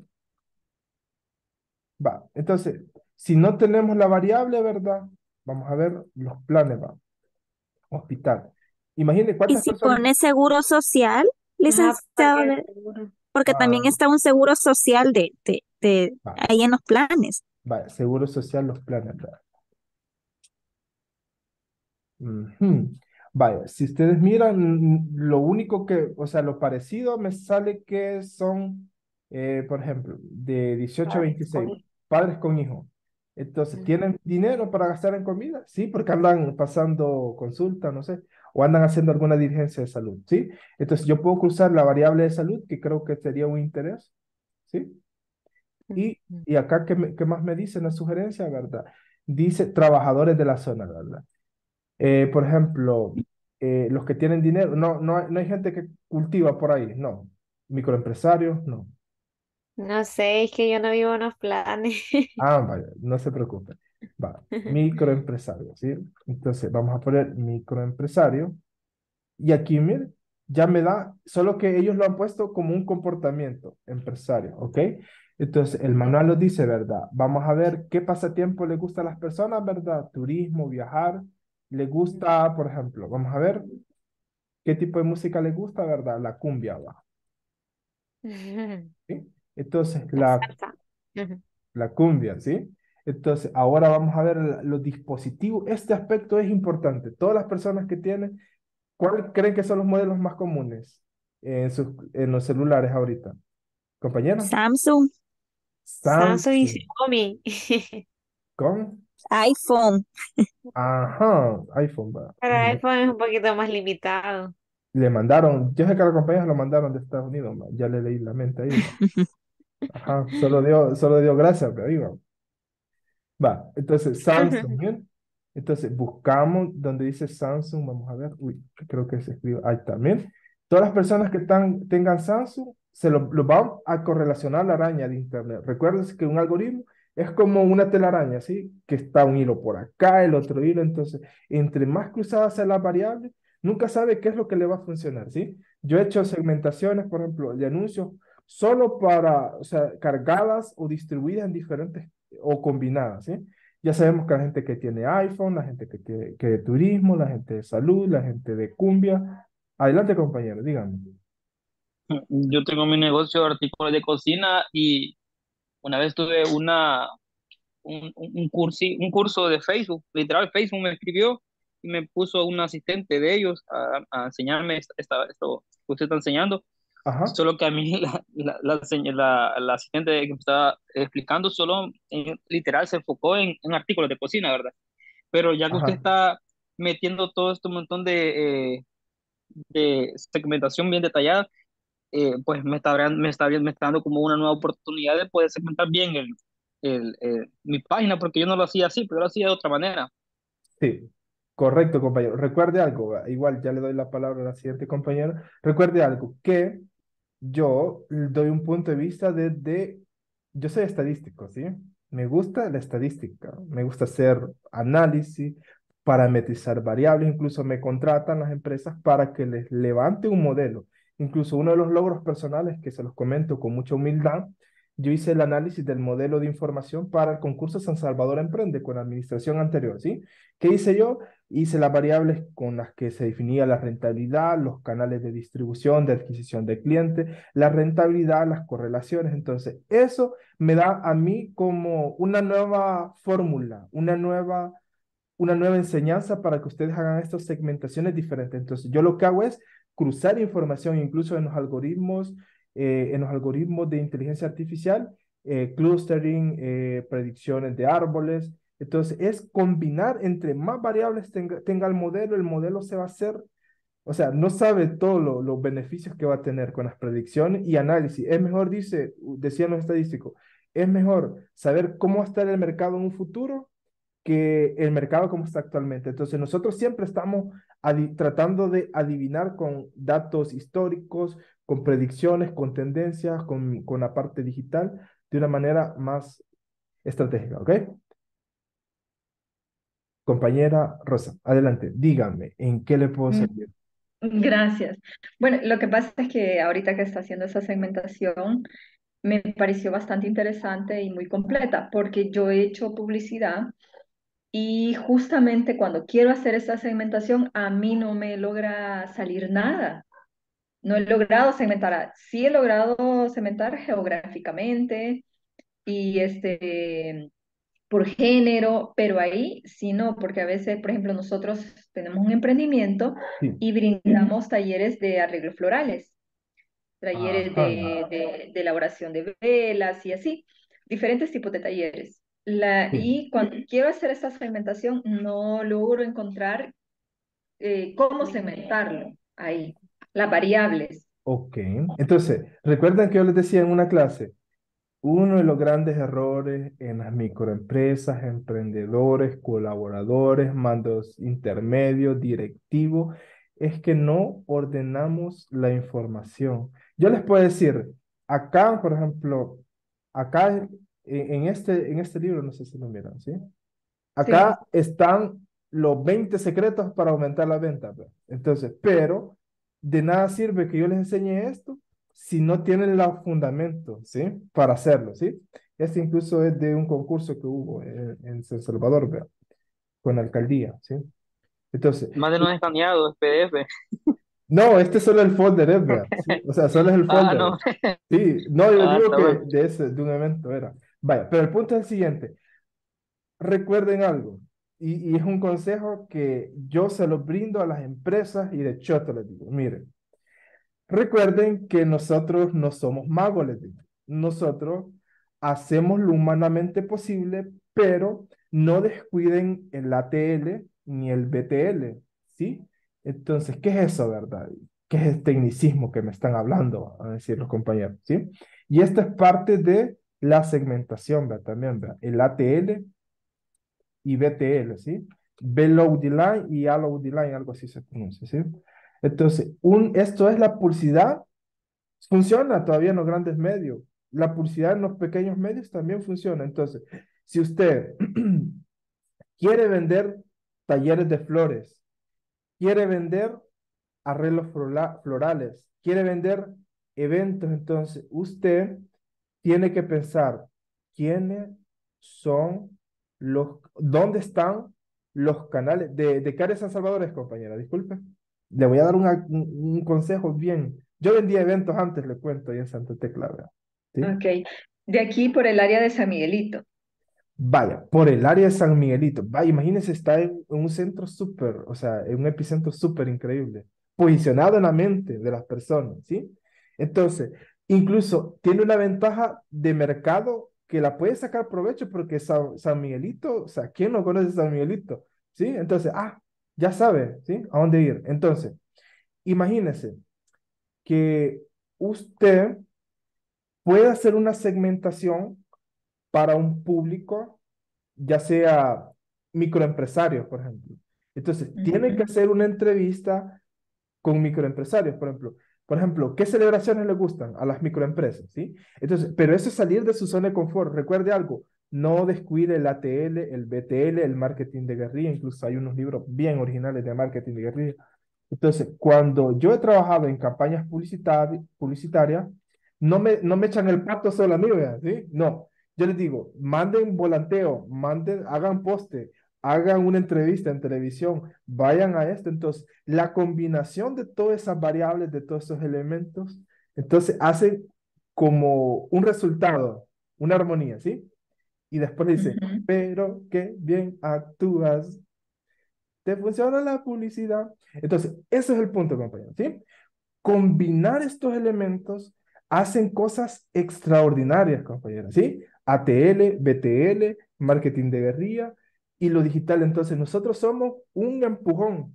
Va. Entonces, si no tenemos la variable, ¿verdad? Vamos a ver los planes, va. Hospital. Imagine y cuántas si personas. pone seguro social, Ajá, licenciado, parque de seguro. porque también Ah, está un seguro social de va, ahí en los planes. va, seguro social, los planes, ¿verdad? Ujú. Vaya, si ustedes miran, lo único que, o sea, lo parecido me sale que son, por ejemplo, de 18 a Padres 26 con padres con hijos. Entonces, hijos. ¿tienen dinero para gastar en comida? Sí, porque andan pasando consulta, no sé, o andan haciendo alguna diligencia de salud, ¿sí? Entonces, yo puedo cruzar la variable de salud, que creo que sería un interés, ¿sí? Ujú. Y acá, ¿qué más me dice en la sugerencia, verdad? Dice trabajadores de la zona, ¿verdad? Por ejemplo, los que tienen dinero, no hay gente que cultiva por ahí, no. Microempresarios, no. No sé, es que yo no vivo en los planes. Ah, vaya, no se preocupe. Va, microempresario, ¿sí? Entonces, vamos a poner microempresario. Y aquí, mire, ya me da, solo que ellos lo han puesto como un comportamiento empresario, ¿ok? Entonces, el manual nos dice, ¿verdad? Vamos a ver qué pasatiempo le gusta a las personas, ¿verdad? Turismo, viajar. Le gusta, por ejemplo, vamos a ver qué tipo de música le gusta, ¿verdad? La cumbia, ¿va? ¿Sí? Entonces, La la, salsa. Ujú. la cumbia, ¿sí? Entonces, ahora vamos a ver los dispositivos. Este aspecto es importante. Todas las personas que tienen, ¿cuál creen que son los modelos más comunes en los celulares ahorita? Compañero, Samsung, Samsung y Samsung Xiaomi. con, iPhone. ajá, iPhone, va. Pero iPhone es un poquito más limitado. Le mandaron, yo sé que a la compañía lo mandaron de Estados Unidos, va. Ya le leí la mente ahí, va. Ajá, solo dio gracias, pero ahí va. Va, entonces Samsung, ¿bien? Entonces buscamos donde dice Samsung, vamos a ver, uy, creo que se escribe ahí también. Todas las personas que tengan Samsung, se lo van a correlacionar a la araña de Internet. Recuerden que un algoritmo es como una telaraña, ¿sí? Que está un hilo por acá, el otro hilo, entonces, entre más cruzadas sean las variables, nunca sabe qué es lo que le va a funcionar, ¿sí? Yo he hecho segmentaciones, por ejemplo, de anuncios solo para, o sea, cargadas o distribuidas en diferentes o combinadas, ¿sí? Ya sabemos que la gente que tiene iPhone, la gente que de turismo, la gente de salud, la gente de cumbia. Adelante, compañero, díganme. Yo tengo mi negocio de artículos de cocina y una vez tuve un curso de Facebook, literal Facebook me escribió y me puso un asistente de ellos a enseñarme esto que usted está enseñando, Ajá, solo que a mí la asistente que me estaba explicando solo literal se enfocó en artículos de cocina, ¿verdad? Pero ya que usted ajá. está metiendo todo este montón de segmentación bien detallada, pues me está dando como una nueva oportunidad de poder segmentar bien mi página, porque yo no lo hacía así, pero yo lo hacía de otra manera. Sí, correcto, compañero. Recuerde algo, igual ya le doy la palabra a la siguiente compañera. Recuerde algo, que yo doy un punto de vista yo soy estadístico, ¿sí? Me gusta la estadística, me gusta hacer análisis, parametrizar variables, incluso me contratan las empresas para que les levante un modelo. Incluso uno de los logros personales que se los comento con mucha humildad, yo hice el análisis del modelo de información para el concurso San Salvador Emprende con la administración anterior, ¿sí? ¿Qué hice yo? Hice las variables con las que se definía la rentabilidad, los canales de distribución, de adquisición de clientes, la rentabilidad, las correlaciones. Entonces, eso me da a mí como una nueva fórmula, una nueva enseñanza para que ustedes hagan estas segmentaciones diferentes. Entonces, yo lo que hago es cruzar información incluso en los algoritmos de inteligencia artificial, clustering, predicciones de árboles. Entonces, es combinar entre más variables tenga el modelo se va a hacer o sea, no sabe todos los beneficios que va a tener con las predicciones y análisis. Es mejor, decían los estadísticos, es mejor saber cómo va a estar el mercado en un futuro que el mercado como está actualmente. Entonces, nosotros siempre estamos tratando de adivinar con datos históricos, con predicciones, con tendencias, con la parte digital, de una manera más estratégica, ¿ok? Compañera Rosa, adelante, dígame, ¿en qué le puedo Mm, servir? Gracias. Bueno, lo que pasa es que ahorita que está haciendo esa segmentación, me pareció bastante interesante y muy completa, porque yo he hecho publicidad y justamente cuando quiero hacer esta segmentación, a mí no me logra salir nada. No he logrado segmentar, sí he logrado segmentar geográficamente y por género, pero ahí sí no, porque a veces, por ejemplo, nosotros tenemos un emprendimiento Sí. y brindamos talleres de arreglos florales, talleres Ajá, de elaboración de velas y así, diferentes tipos de talleres. sí. Y cuando quiero hacer esta segmentación, no logro encontrar cómo segmentarlo ahí, las variables. Ok. Entonces, recuerdan que yo les decía en una clase, uno de los grandes errores en las microempresas, emprendedores, colaboradores, mandos intermedios, directivos, es que no ordenamos la información. Yo les puedo decir, acá, por ejemplo, acá en este libro, no sé si lo miran, ¿sí? Sí. Acá están los 20 secretos para aumentar la venta, pues. Entonces, pero de nada sirve que yo les enseñe esto si no tienen los fundamentos, ¿sí? Para hacerlo, ¿sí? Este incluso es de un concurso que hubo en San Salvador, ¿verdad? Con la alcaldía, ¿sí? Entonces, Mándenos escaneado, es PDF. no, este es solo el folder, ¿verdad? ¿Sí? O sea, solo es el Ah, folder. no. Sí, no, yo Ah, digo está que bueno. de un evento era. Vaya, pero el punto es el siguiente. Recuerden algo, y es un consejo que yo se lo brindo a las empresas y de choto les digo, miren, recuerden que nosotros no somos magos, les digo. Nosotros hacemos lo humanamente posible, pero no descuiden el ATL ni el BTL, ¿sí? Entonces, ¿qué es eso, verdad? ¿Qué es el tecnicismo que me están hablando, a decir los compañeros, ¿sí? Y esto es parte de la segmentación, ¿verdad? También, ¿verdad? El ATL y BTL, ¿sí? Below the line y Allow the line, algo así se pronuncia, ¿sí? Entonces, esto es la publicidad, funciona todavía en los grandes medios, la publicidad en los pequeños medios también funciona. Entonces, si usted quiere vender talleres de flores, quiere vender arreglos florales, quiere vender eventos, entonces usted tiene que pensar quiénes son dónde están los canales de qué área San Salvador es, compañera, disculpe. Le voy a dar un consejo bien. Yo vendía eventos antes, le cuento, ahí en Santa Tecla, ¿verdad? ¿Sí? Ok. De aquí por el área de San Miguelito. Vaya, por el área de San Miguelito. Vaya, imagínese, está en un centro súper, o sea, en un epicentro súper increíble, posicionado en la mente de las personas, ¿sí? Entonces, incluso tiene una ventaja de mercado que la puede sacar provecho porque San Miguelito, o sea, ¿quién no conoce San Miguelito? ¿Sí? Entonces, ya sabe, ¿sí? A dónde ir. Entonces, imagínese que usted puede hacer una segmentación para un público ya sea microempresarios, por ejemplo. Entonces, tiene que Ujú. hacer una entrevista con microempresarios, por ejemplo. Por ejemplo, ¿qué celebraciones le gustan a las microempresas? ¿Sí? Entonces, pero eso es salir de su zona de confort. Recuerde algo, no descuide el ATL, el BTL, el marketing de guerrilla. Incluso hay unos libros bien originales de marketing de guerrilla. Entonces, cuando yo he trabajado en campañas publicitarias, no me echan el pato solo a mí, ¿verdad? ¿Sí? No, yo les digo, manden volanteo, hagan poste, hagan una entrevista en televisión, vayan a esto. Entonces, la combinación de todas esas variables, de todos esos elementos, entonces hace como un resultado, una armonía, ¿sí? Y después dice, Ujú. pero qué bien actúas, te funciona la publicidad. Entonces, ese es el punto, compañeros, ¿sí? Combinar estos elementos hacen cosas extraordinarias, compañeros, ¿sí? ATL, BTL, marketing de guerrilla y lo digital. Entonces, nosotros somos un empujón,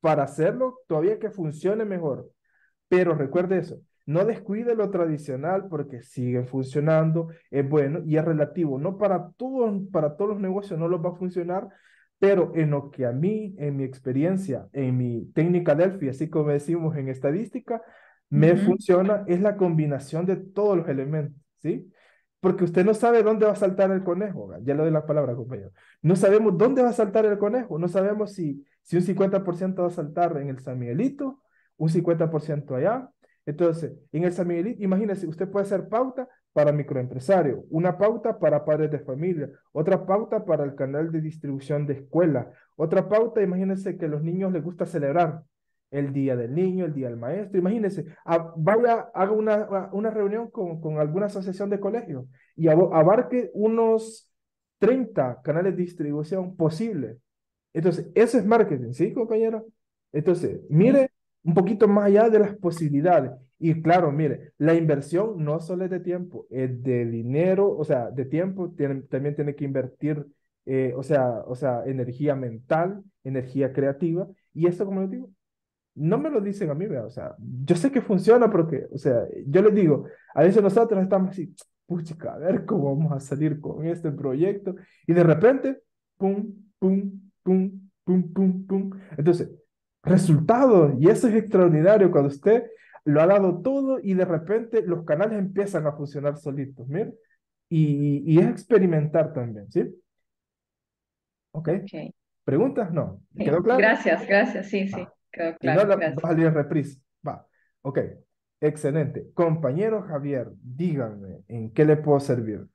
para hacerlo todavía que funcione mejor. Pero recuerde eso, no descuide lo tradicional porque siguen funcionando, es bueno y es relativo. No para todos los negocios no los va a funcionar, pero en lo que a mí, en mi experiencia, en mi técnica Delphi, así como decimos en estadística, me funciona, es la combinación de todos los elementos, ¿sí? Porque usted no sabe dónde va a saltar el conejo. Ya le doy la palabra, compañero. No sabemos dónde va a saltar el conejo. No sabemos si un 50% va a saltar en el San Miguelito, un 50% allá. Entonces, en el San Miguelito, imagínese, usted puede hacer pauta para microempresario, una pauta para padres de familia, otra pauta para el canal de distribución de escuela, otra pauta, imagínese que a los niños les gusta celebrar el día del niño, el día del maestro. Imagínense, vaya, haga una reunión con alguna asociación de colegios y abarque unos 30 canales de distribución posibles. Entonces, eso es marketing, ¿sí, compañero? Entonces, mire un poquito más allá de las posibilidades. Y claro, mire, la inversión no solo es de tiempo, es de dinero, o sea, de tiempo, también tiene que invertir, o sea, energía mental, energía creativa. Y eso, como les digo, no me lo dicen a mí, vea, o sea, yo sé que funciona porque, o sea, yo les digo, a veces nosotros estamos así, puchica, a ver cómo vamos a salir con este proyecto, y de repente, pum, pum, pum, pum, pum, pum. Entonces, resultados, y eso es extraordinario cuando usted lo ha dado todo y de repente los canales empiezan a funcionar solitos, mire, y es experimentar también, ¿sí? ¿Ok? Ok. ¿Preguntas? No. Sí. ¿Quedó claro? Gracias, gracias. Sí, sí, Va. quedó Si no, claro. va a Gracias. salir en reprise. Va. Ok. Excelente. Compañero Javier, díganme, ¿en qué le puedo servir?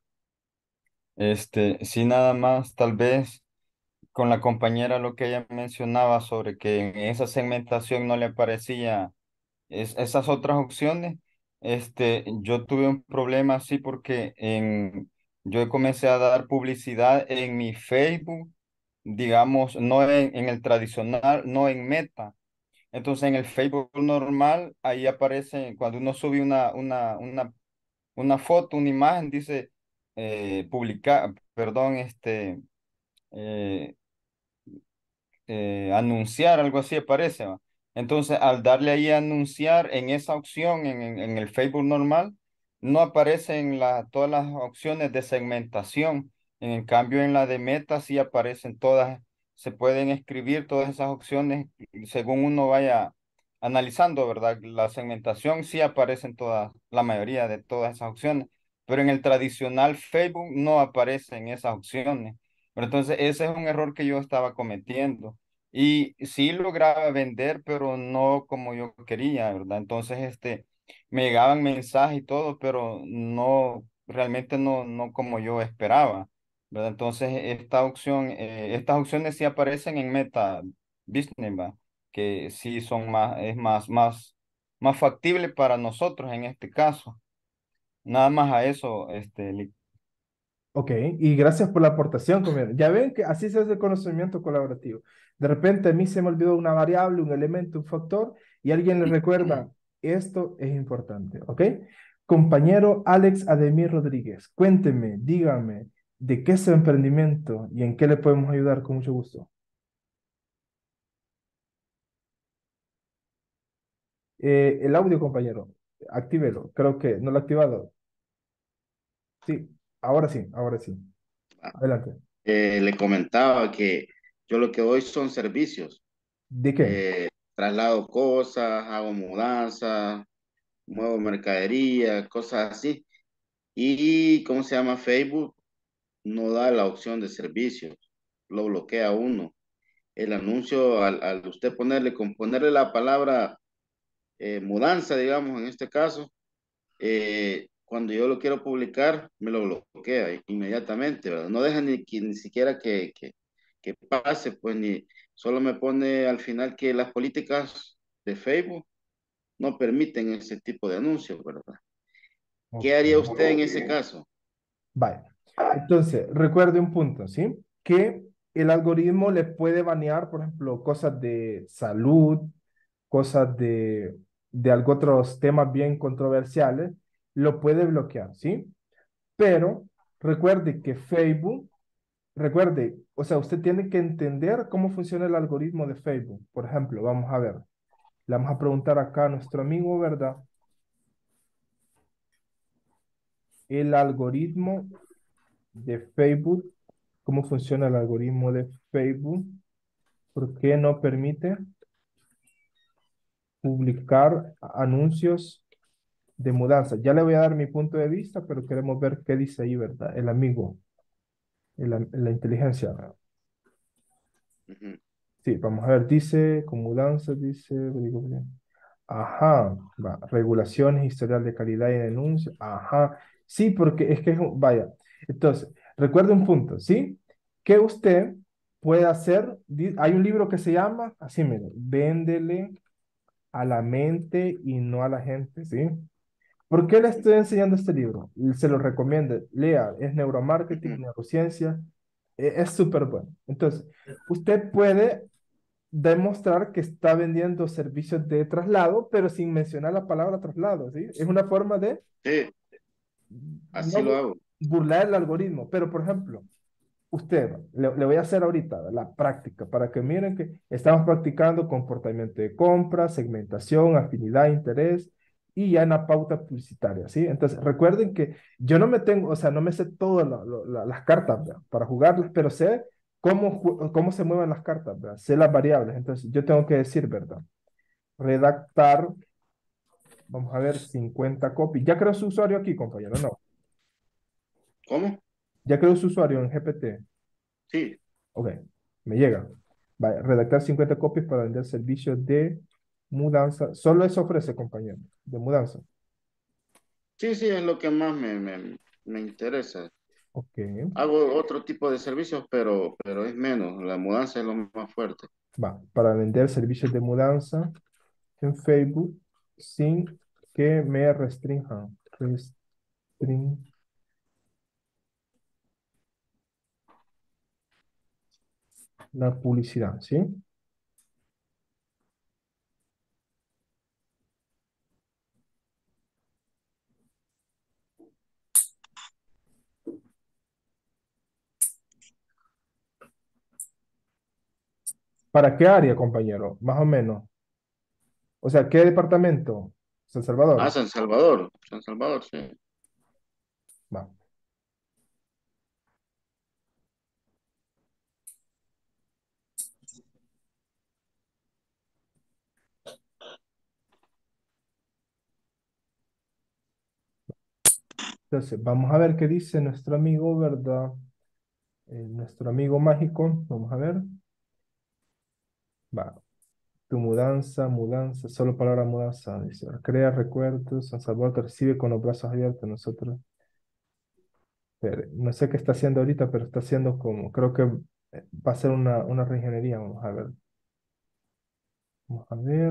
Sí, nada más, tal vez con la compañera lo que ella mencionaba sobre que en esa segmentación no le aparecía esas otras opciones. Yo tuve un problema así porque yo comencé a dar publicidad en mi Facebook, digamos, no en el tradicional, no en Meta. Entonces en el Facebook normal, ahí aparece, cuando uno sube una foto, una imagen, dice publicar, perdón, eh, anunciar, algo así aparece, ¿va? Entonces, al darle ahí a anunciar en esa opción, en el Facebook normal, no aparecen todas las opciones de segmentación. En cambio, en la de Meta sí aparecen todas, se pueden escribir todas esas opciones según uno vaya analizando, ¿verdad? La segmentación sí aparecen todas, la mayoría de todas esas opciones, pero en el tradicional Facebook no aparecen esas opciones. Pero entonces ese es un error que yo estaba cometiendo. Y sí lograba vender, pero no como yo quería, ¿verdad? Entonces, me llegaban mensajes y todo, pero no, realmente no como yo esperaba, ¿verdad? Entonces, estas opciones sí aparecen en Meta Business, ¿va? Que sí son más factible para nosotros en este caso. Nada más a eso, Ok, y gracias por la aportación, compañero. Ya ven que así se hace el conocimiento colaborativo. De repente a mí se me olvidó una variable, un elemento, un factor, y alguien le recuerda, esto es importante, ¿ok? Compañero Alex Ademir Rodríguez, cuénteme, dígame, ¿de qué es su emprendimiento y en qué le podemos ayudar con mucho gusto? El audio, compañero, actívelo. Creo que no lo ha activado. Sí, ahora sí, ahora sí. Adelante. Le comentaba que yo lo que doy son servicios. ¿De qué? Traslado cosas, hago mudanza, muevo mercadería, cosas así. Y, ¿cómo se llama? Facebook no da la opción de servicios, lo bloquea uno. El anuncio, al usted ponerle la palabra mudanza, digamos, en este caso, cuando yo lo quiero publicar, me lo bloquea inmediatamente, ¿verdad? No deja ni siquiera que pase, pues ni solo me pone al final que las políticas de Facebook no permiten ese tipo de anuncios, ¿verdad? ¿Qué Ok. haría usted en ese caso? Vale. Entonces, recuerde un punto, ¿sí? Que el algoritmo le puede banear, por ejemplo, cosas de salud, cosas de algo otros temas bien controversiales, lo puede bloquear, ¿sí? Pero recuerde que Facebook recuerde, o sea, usted tiene que entender cómo funciona el algoritmo de Facebook. Por ejemplo, vamos a ver, le vamos a preguntar acá a nuestro amigo, ¿verdad? El algoritmo de Facebook, ¿cómo funciona el algoritmo de Facebook? ¿Por qué no permite publicar anuncios de mudanza? Ya le voy a dar mi punto de vista, pero queremos ver qué dice ahí, ¿verdad? El amigo, la inteligencia. Ujú. Sí, vamos a ver, dice, con mudanza, dice, ajá, va, regulaciones, historial de calidad y denuncia, ajá, sí, porque es que, vaya, entonces, recuerde un punto, ¿sí? Que usted puede hacer, hay un libro que se llama, así, mire, véndele a la mente y no a la gente, ¿sí? ¿Por qué le estoy enseñando este libro? Se lo recomiendo, lea, es neuromarketing, Ujú. neurociencia, es súper bueno. Entonces, usted puede demostrar que está vendiendo servicios de traslado, pero sin mencionar la palabra traslado, ¿sí? Es una forma de Sí, así no lo hago. burlar el algoritmo, pero por ejemplo, usted, le voy a hacer ahorita la práctica para que miren que estamos practicando comportamiento de compra, segmentación, afinidad, interés y ya en la pauta publicitaria, ¿sí? Entonces, recuerden que yo no me tengo, o sea, no me sé todas las cartas, ¿verdad? Para jugarlas, pero sé cómo se mueven las cartas, ¿verdad? Sé las variables, entonces yo tengo que decir, ¿verdad? Redactar, vamos a ver, 50 copies. ¿Ya creó su usuario aquí, compañero? No. ¿Cómo? ¿Ya creó su usuario en GPT? Sí, Ok, me llega. Vaya, redactar 50 copias para vender servicios de mudanza. Solo eso ofrece, compañero, de mudanza. sí, sí, es lo que más me interesa. Ok, Hago otro tipo de servicios, pero es menos. La mudanza es lo más fuerte. va. Para vender servicios de mudanza en Facebook sin que me restrinjan. Restring la publicidad, ¿sí? ¿Para qué área, compañero? Más o menos. O sea, ¿qué departamento? San Ah, Salvador. San Salvador. San Salvador, sí. Va. Entonces, vamos a ver qué dice nuestro amigo, ¿verdad? Nuestro amigo mágico. Vamos a ver. Va. Tu mudanza, mudanza, solo palabra mudanza. Dice, crea recuerdos, San Salvador te recibe con los brazos abiertos. Nosotros, no sé qué está haciendo ahorita, pero está haciendo como, creo que va a ser una reingeniería. Vamos a ver. Vamos a ver.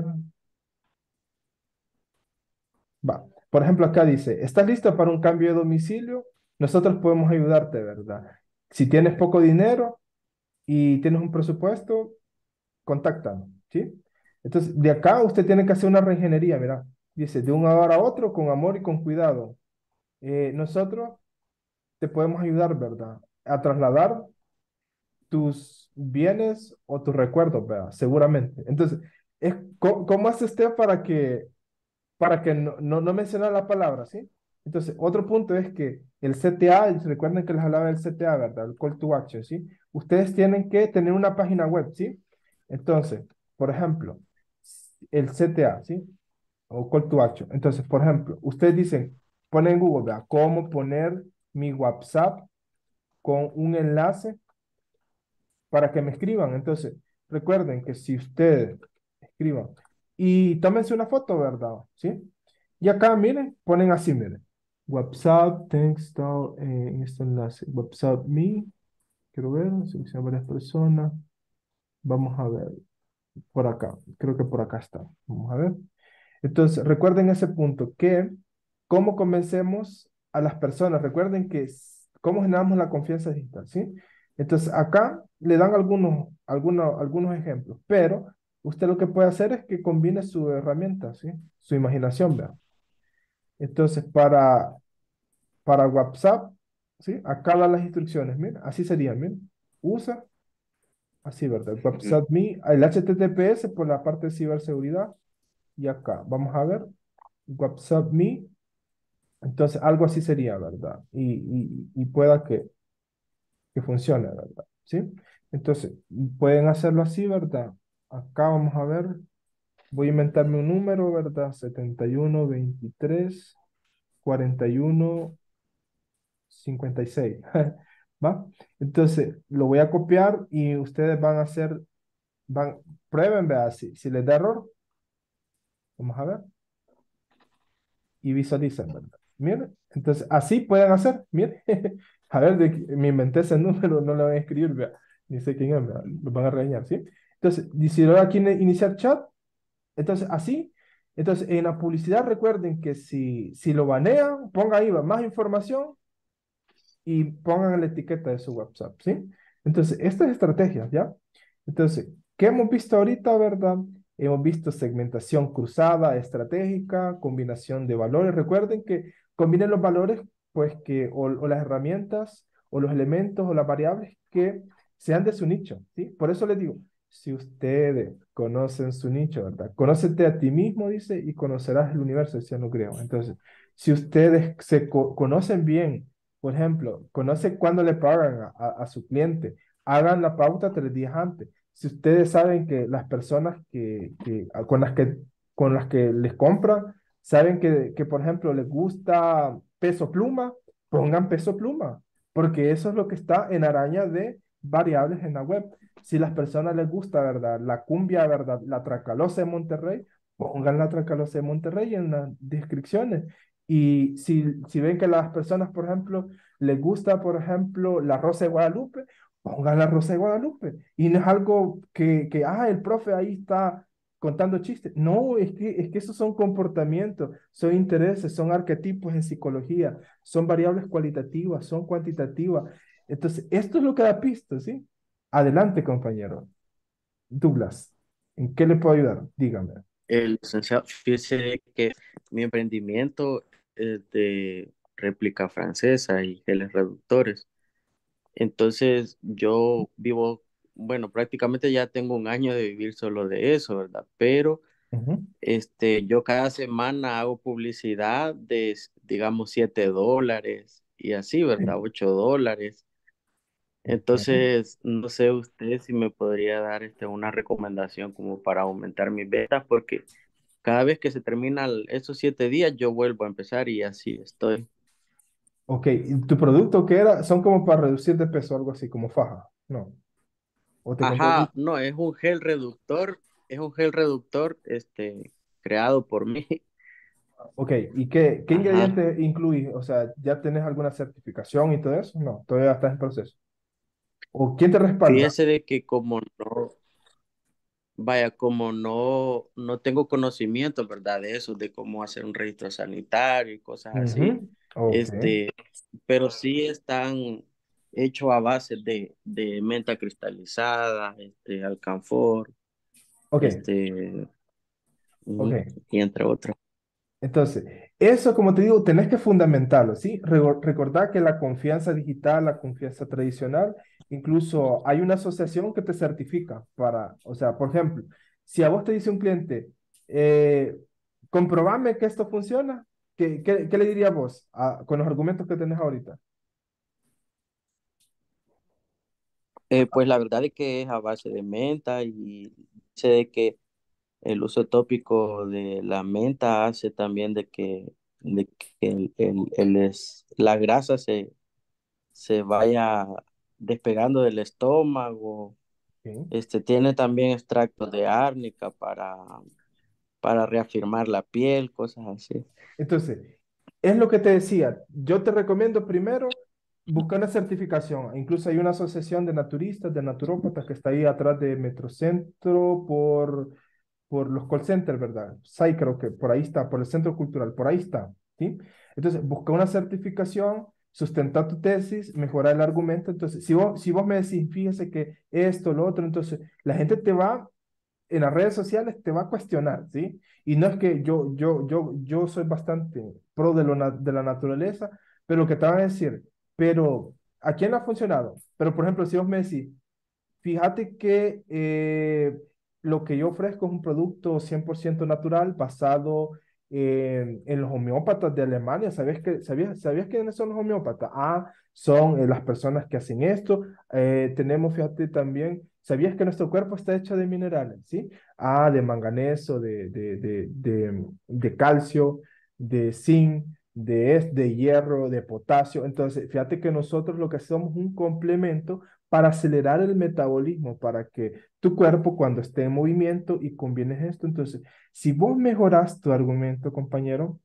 Va. Por ejemplo, acá dice, ¿estás listo para un cambio de domicilio? Nosotros podemos ayudarte, ¿verdad? Si tienes poco dinero y tienes un presupuesto, contáctanos, ¿sí? Entonces, de acá usted tiene que hacer una reingeniería, mira. Dice, de un hogar a otro, con amor y con cuidado. Nosotros te podemos ayudar, ¿verdad? A trasladar tus bienes o tus recuerdos, ¿verdad? Seguramente. Entonces, ¿cómo hace usted para que no mencionar la palabra, ¿sí? Entonces, otro punto es que el CTA, recuerden que les hablaba del CTA, ¿verdad? El Call to Action, ¿sí? Ustedes tienen que tener una página web, ¿sí? Entonces, por ejemplo, el CTA, ¿sí? O Call to Action. Entonces, por ejemplo, ustedes dicen, ponen en Google, ¿verdad? ¿Cómo poner mi WhatsApp con un enlace para que me escriban? Entonces, recuerden que si ustedes escriban y tómense una foto, ¿verdad? ¿Sí? Y acá, miren, ponen así, miren. WhatsApp, thanks, en este enlace. WhatsApp me, quiero ver, seleccionar varias personas. Vamos a ver, por acá, creo que por acá está. Vamos a ver. Entonces, recuerden ese punto, que cómo convencemos a las personas. Recuerden que cómo generamos la confianza digital, ¿sí? Entonces, acá le dan algunos ejemplos, pero usted lo que puede hacer es que combine su herramienta, ¿sí? Su imaginación, ¿verdad? Entonces, para WhatsApp, ¿sí? Acá dan las instrucciones, mira, así sería, mira. usa. Así, ¿verdad? WhatsApp.me, el HTTPS por la parte de ciberseguridad. Y acá, vamos a ver, WhatsApp.me. Entonces, algo así sería, ¿verdad? Y pueda que funcione, ¿verdad? ¿Sí? Entonces, pueden hacerlo así, ¿verdad? Acá vamos a ver, voy a inventarme un número, ¿verdad? 71 23 41 56. ¿Va? Entonces, lo voy a copiar y ustedes van a hacer, prueben, vea, si les da error, vamos a ver, y visualicen, ¿verdad? Miren, entonces, así pueden hacer, miren, a ver, me inventé ese número, no lo voy a escribir, vea, ni sé quién es, vea, lo van a regañar, ¿sí? Entonces, y si le doy aquí en iniciar chat, entonces, así, entonces, en la publicidad recuerden que si lo banean, ponga ahí va, más información y pongan la etiqueta de su WhatsApp, ¿sí? Entonces, estas estrategias, ¿ya? Entonces, ¿qué hemos visto ahorita, verdad? Hemos visto segmentación cruzada, estratégica, combinación de valores. Recuerden que combinen los valores, pues que, o las herramientas, o los elementos, o las variables que sean de su nicho, ¿sí? Por eso les digo, si ustedes conocen su nicho, ¿verdad? Conócete a ti mismo, dice, y conocerás el universo, decía no creo. Entonces, si ustedes conocen bien, por ejemplo, conoce cuándo le pagan a su cliente, hagan la pauta 3 días antes. Si ustedes saben que las personas con las que les compran, saben que, por ejemplo, les gusta peso pluma, pongan peso pluma, porque eso es lo que está en araña de variables en la web. Si las personas les gusta, ¿verdad? La cumbia, ¿verdad? La Tracalosa de Monterrey, pongan la Tracalosa de Monterrey en las descripciones. Y si ven que las personas, por ejemplo, les gusta, por ejemplo, la Rosa de Guadalupe, pongan la Rosa de Guadalupe. Y no es algo el profe ahí está contando chistes. No, es que esos son comportamientos, son intereses, son arquetipos en psicología, son variables cualitativas, son cuantitativas. Entonces, esto es lo que da pistas, ¿sí? Adelante, compañero. Douglas, ¿en qué le puedo ayudar? Dígame. El licenciado, fíjese que mi emprendimiento es de réplica francesa y geles reductores. Entonces yo vivo, bueno, prácticamente ya tengo un año de vivir solo de eso, ¿verdad? Pero Ujú. yo cada semana hago publicidad de, digamos, $7 y así, ¿verdad? Sí. $8. Ok. Entonces, no sé usted si me podría dar una recomendación como para aumentar mis ventas, porque cada vez que se terminan esos 7 días, yo vuelvo a empezar y así estoy. Ok, ¿y tu producto qué era? Son como para reducir de peso, algo así, como faja, ¿no? ¿O te confundí? Ajá, no, es un gel reductor, creado por mí. Ok, ¿y qué Ajá, ingredientes incluye? O sea, ¿ya tenés alguna certificación y todo eso? No, todavía estás en proceso. ¿O quién te respalda? fíjese de que como no, vaya, como no tengo conocimiento, ¿verdad? De eso, de cómo hacer un registro sanitario y cosas así, Ujú. Ok, este, pero sí están hechos a base de menta cristalizada, alcanfor, ok, este, ujú, ok. y entre otros. Entonces, eso, como te digo, tenés que fundamentarlo, ¿sí? Recordar que la confianza digital, la confianza tradicional, incluso hay una asociación que te certifica para, o sea, por ejemplo, si a vos te dice un cliente, eh, comprobame que esto funciona, ¿qué le dirías vos con los argumentos que tenés ahorita? Pues la verdad es que es a base de menta y sé de que el uso tópico de la menta hace también de que la grasa se vaya despegando del estómago. ¿Sí? Tiene también extractos de árnica para reafirmar la piel, cosas así. Entonces, es lo que te decía. Yo te recomiendo primero buscar una certificación. Incluso hay una asociación de naturistas, de naturópatas que está ahí atrás de Metrocentro por los call centers, ¿verdad? SAI creo que por ahí está, por el Centro Cultural, por ahí está, ¿sí? Entonces, busca una certificación, sustenta tu tesis, mejora el argumento. Entonces, si vos me decís, fíjese que esto, lo otro, entonces la gente en las redes sociales te va a cuestionar, ¿sí? Y no es que yo soy bastante pro de la naturaleza, pero lo que te van a decir, pero ¿A quién le ha funcionado? Pero, por ejemplo, si vos me decís, fíjate que lo que yo ofrezco es un producto 100% natural basado en los homeópatas de Alemania. ¿Sabías quiénes son los homeópatas? Ah, son las personas que hacen esto. Tenemos, fíjate también, ¿sabías que nuestro cuerpo está hecho de minerales? ¿Sí? Ah, de manganeso, de calcio, de zinc, de hierro, de potasio. Entonces, fíjate que nosotros lo que hacemos es un complemento para acelerar el metabolismo, para que tu cuerpo cuando esté en movimiento y combines esto. Entonces, si vos mejoras tu argumento, compañero,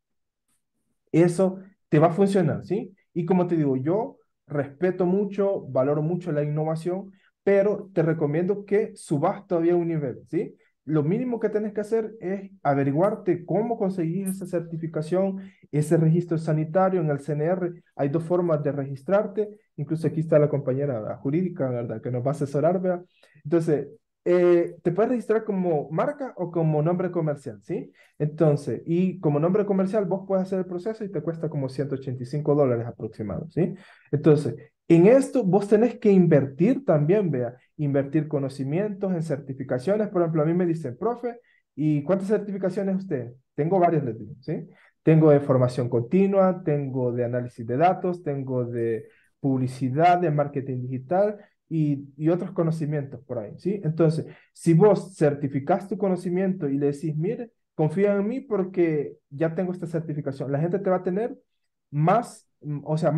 eso te va a funcionar, ¿sí? Y como te digo, yo respeto mucho, valoro mucho la innovación, pero te recomiendo que subas todavía un nivel, ¿sí? Lo mínimo que tienes que hacer es averiguarte cómo conseguir esa certificación, ese registro sanitario en el CNR. Hay dos formas de registrarte, incluso aquí está la compañera la jurídica, ¿verdad? Que nos va a asesorar, ¿verdad? Entonces, te puedes registrar como marca o como nombre comercial, ¿sí? Entonces, y como nombre comercial, vos puedes hacer el proceso y te cuesta como $185 aproximados, ¿sí? Entonces, en esto vos tenés que invertir también, vea, invertir conocimientos en certificaciones. Por ejemplo, a mí me dicen, profe, ¿y cuántas certificaciones usted? Tengo varias, les digo, ¿sí? Tengo de formación continua, tengo de análisis de datos, tengo de publicidad, de marketing digital y otros conocimientos por ahí, ¿sí? Entonces, si vos certificás tu conocimiento y le decís, mire, confía en mí porque ya tengo esta certificación. La gente te va a tener más, o sea,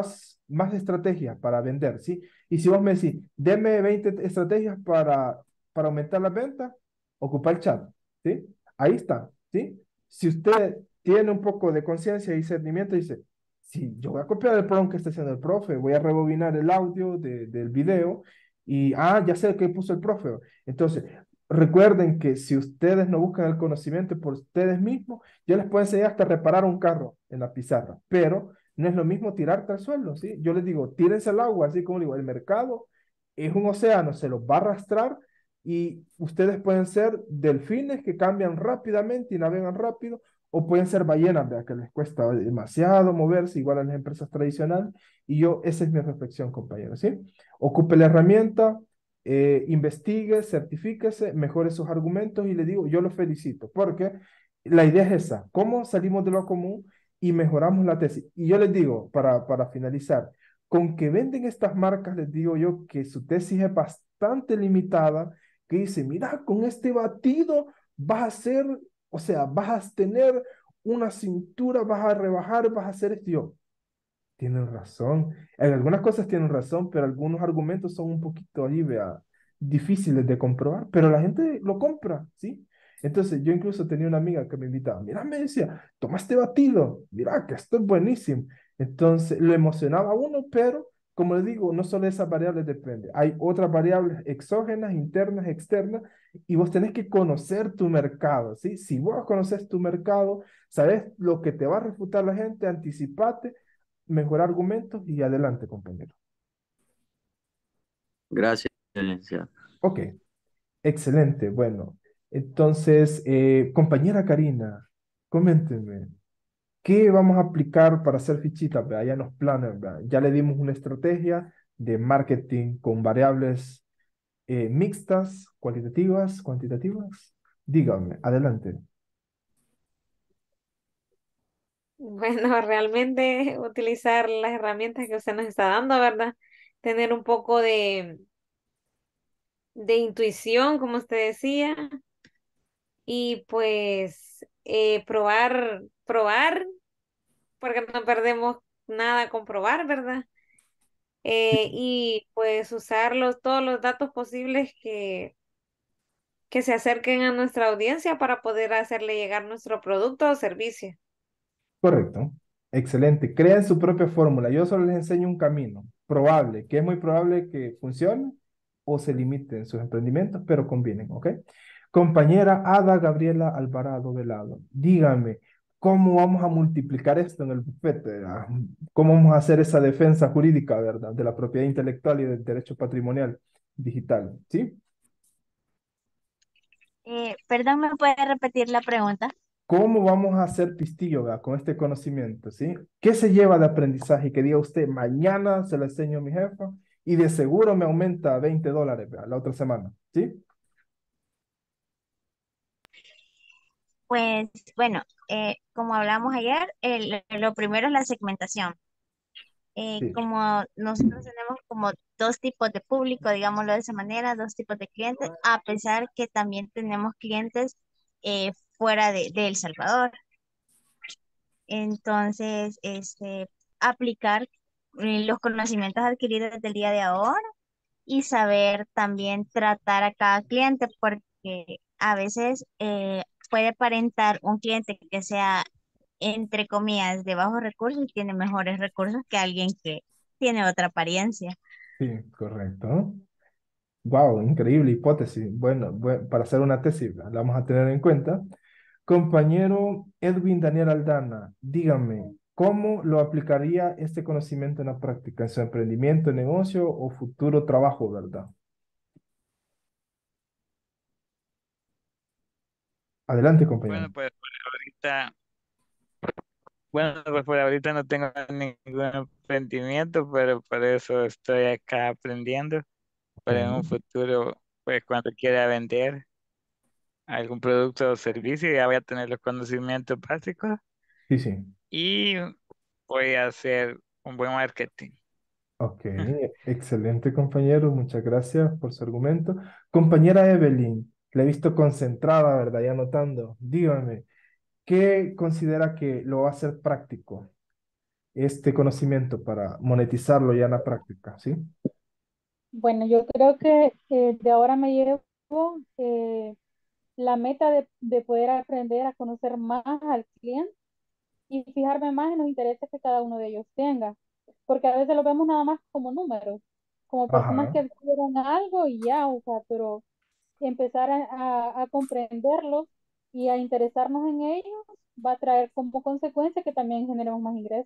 más estrategias para vender, ¿sí? Y si vos me decís, deme 20 estrategias para aumentar las ventas, ocupa el chat, ¿sí? Ahí está, ¿sí? Si usted tiene un poco de conciencia y discernimiento, dice, sí, yo voy a copiar el prompt que está haciendo el profe, voy a rebobinar el audio del video y, ya sé qué puso el profe. Entonces, recuerden que si ustedes no buscan el conocimiento por ustedes mismos, yo les puedo enseñar hasta reparar un carro en la pizarra, pero no es lo mismo tirarte al suelo, ¿sí? Yo les digo, tírense al agua, así como digo, el mercado es un océano, se los va a arrastrar y ustedes pueden ser delfines que cambian rápidamente y navegan rápido, o pueden ser ballenas, ¿verdad? Que les cuesta demasiado moverse, igual a las empresas tradicionales, y esa es mi reflexión, compañero, ¿sí? Ocupe la herramienta, investigue, certifíquese, mejore sus argumentos y le digo, yo lo felicito, porque la idea es esa, cómo salimos de lo común y mejoramos la tesis. Y yo les digo, para finalizar, con que venden estas marcas, les digo yo que su tesis es bastante limitada, que dice, mira, con este batido vas a hacer, o sea, vas a tener una cintura, vas a rebajar, vas a hacer esto. Y yo, tienen razón. En algunas cosas tienen razón, pero algunos argumentos son un poquito ahí, vea, difíciles de comprobar, pero la gente lo compra, ¿sí? Entonces, yo incluso tenía una amiga que me invitaba, mira, me decía, toma este batido, mira, que esto es buenísimo. Entonces, lo emocionaba a uno, pero, como les digo, no solo esas variables depende. Hay otras variables exógenas, internas, externas, y vos tenés que conocer tu mercado, ¿sí? Si vos conoces tu mercado, sabes lo que te va a refutar la gente, anticipate, mejor argumentos y adelante, compañero. Gracias, licenciado. Ok, excelente. Bueno, entonces, compañera Karina, coménteme, ¿qué vamos a aplicar para hacer fichitas? Vea, ya los planes, vea. Ya le dimos una estrategia de marketing con variables mixtas, cualitativas, cuantitativas. Dígame, adelante. Bueno, realmente utilizar las herramientas que usted nos está dando, ¿verdad? Tener un poco de intuición, como usted decía, y pues probar, porque no perdemos nada con probar, ¿verdad? Y pues usar todos los datos posibles que se acerquen a nuestra audiencia para poder hacerle llegar nuestro producto o servicio. Correcto. Excelente. Creen su propia fórmula. Yo solo les enseño un camino probable, que es muy probable que funcione o se limiten sus emprendimientos, pero convienen, ¿ok? Compañera Ada Gabriela Alvarado Velado, dígame, ¿cómo vamos a multiplicar esto en el bufete? ¿Cómo vamos a hacer esa defensa jurídica, verdad, de la propiedad intelectual y del derecho patrimonial digital? ¿Sí? Perdón, ¿me puede repetir la pregunta? ¿Cómo vamos a hacer pistillo, vea, con este conocimiento, ¿sí? ¿Qué se lleva de aprendizaje? Que diga usted, mañana se lo enseño a mi jefa y de seguro me aumenta $20, vea, la otra semana, ¿sí? Pues bueno, como hablamos ayer, lo primero es la segmentación. Sí. Como nosotros tenemos como dos tipos de público, digámoslo de esa manera, dos tipos de clientes, a pesar que también tenemos clientes fuera de El Salvador. Entonces, aplicar los conocimientos adquiridos desde el día de ahora y saber también tratar a cada cliente, porque a veces puede aparentar un cliente que sea, entre comillas, de bajos recursos y tiene mejores recursos que alguien que tiene otra apariencia. Sí, correcto. Wow, increíble hipótesis. Bueno, para hacer una tesis, la vamos a tener en cuenta. Compañero Edwin Daniel Aldana, dígame, ¿cómo lo aplicaría este conocimiento en la práctica, en su emprendimiento, negocio o futuro trabajo, verdad? Adelante, compañero. Bueno, pues ahorita, bueno, pues por ahorita no tengo ningún emprendimiento, pero por eso estoy acá aprendiendo, para en un Ok. futuro, pues cuando quiera vender algún producto o servicio, ya voy a tener los conocimientos básicos Sí, sí. y voy a hacer un buen marketing. Ok, excelente compañero, muchas gracias por su argumento. Compañera Evelyn, la he visto concentrada, ¿verdad? Y anotando. Dígame, ¿qué considera que lo va a hacer práctico, este conocimiento, para monetizarlo ya en la práctica? ¿Sí? Bueno, yo creo que de ahora me llevo eh, la meta de poder aprender a conocer más al cliente y fijarme más en los intereses que cada uno de ellos tenga, porque a veces lo vemos nada más como números, como personas Ajá, que adquieren algo y ya, o sea, pero empezar a comprenderlos y a interesarnos en ellos va a traer como consecuencia que también generemos más ingresos,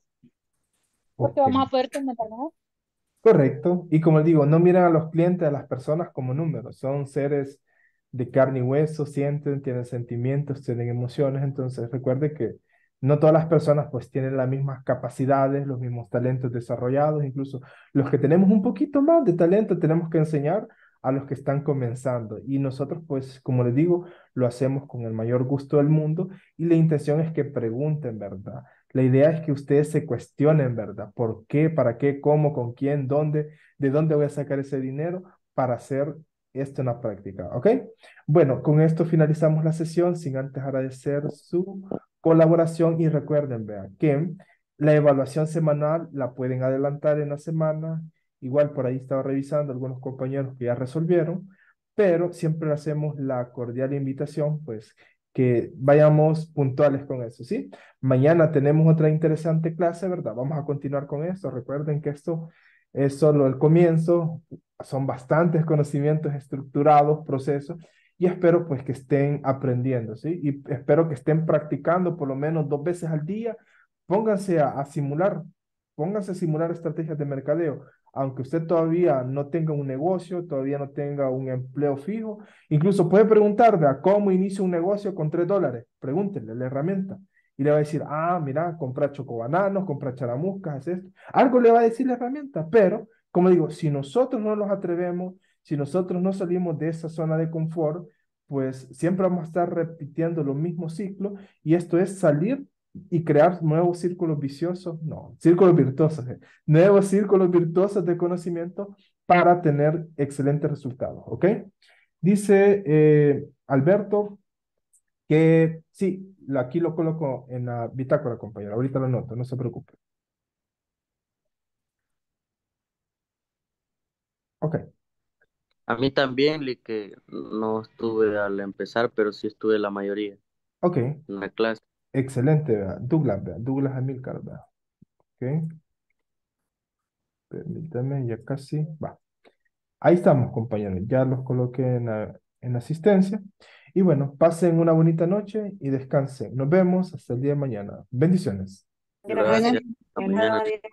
porque ok. vamos a poder segmentar mejor. Correcto. Y como digo, no miran a los clientes, a las personas como números. Son seres de carne y hueso, sienten, tienen sentimientos, tienen emociones. Entonces, recuerde que no todas las personas pues tienen las mismas capacidades, los mismos talentos desarrollados. Incluso los que tenemos un poquito más de talento tenemos que enseñar a los que están comenzando. Y nosotros pues, como les digo, lo hacemos con el mayor gusto del mundo y la intención es que pregunten, ¿verdad? La idea es que ustedes se cuestionen, ¿verdad? ¿Por qué? ¿Para qué? ¿Cómo? ¿Con quién? ¿Dónde? ¿De dónde voy a sacar ese dinero para hacer esto en la práctica? ¿Ok? Bueno, con esto finalizamos la sesión sin antes agradecer su colaboración y recuerden, vean, que la evaluación semanal la pueden adelantar en la semana. Igual por ahí estaba revisando algunos compañeros que ya resolvieron, pero siempre hacemos la cordial invitación, pues, que vayamos puntuales con eso, ¿sí? Mañana tenemos otra interesante clase, ¿verdad? Vamos a continuar con esto. Recuerden que esto es solo el comienzo, son bastantes conocimientos estructurados, procesos, y espero pues que estén aprendiendo, ¿sí? Y espero que estén practicando por lo menos 2 veces al día. Pónganse a simular, pónganse a simular estrategias de mercadeo. Aunque usted todavía no tenga un negocio, todavía no tenga un empleo fijo, incluso puede preguntarle a cómo inicio un negocio con $3. Pregúntenle la herramienta. Y le va a decir, ah, mira, compra chocobananos, compra charamuscas, es esto. Algo le va a decir la herramienta, pero, como digo, si nosotros no nos atrevemos, si nosotros no salimos de esa zona de confort, pues siempre vamos a estar repitiendo los mismos ciclos y esto es salir y crear nuevos círculos viciosos, no, círculos virtuosos, nuevos círculos virtuosos de conocimiento para tener excelentes resultados, ¿ok? Dice Alberto, que sí, aquí lo coloco en la bitácora, compañero. Ahorita lo noto, no se preocupe. Ok, A mí también, que no estuve al empezar, pero sí estuve la mayoría ok, en la clase. excelente. Vea. Douglas Amilcar, vea. Ok, permítame, ya casi, va. Ahí estamos, compañeros. Ya los coloqué en asistencia. Y bueno, pasen una bonita noche y descansen. Nos vemos hasta el día de mañana. Bendiciones. Gracias. Gracias. Hasta mañana. Adiós.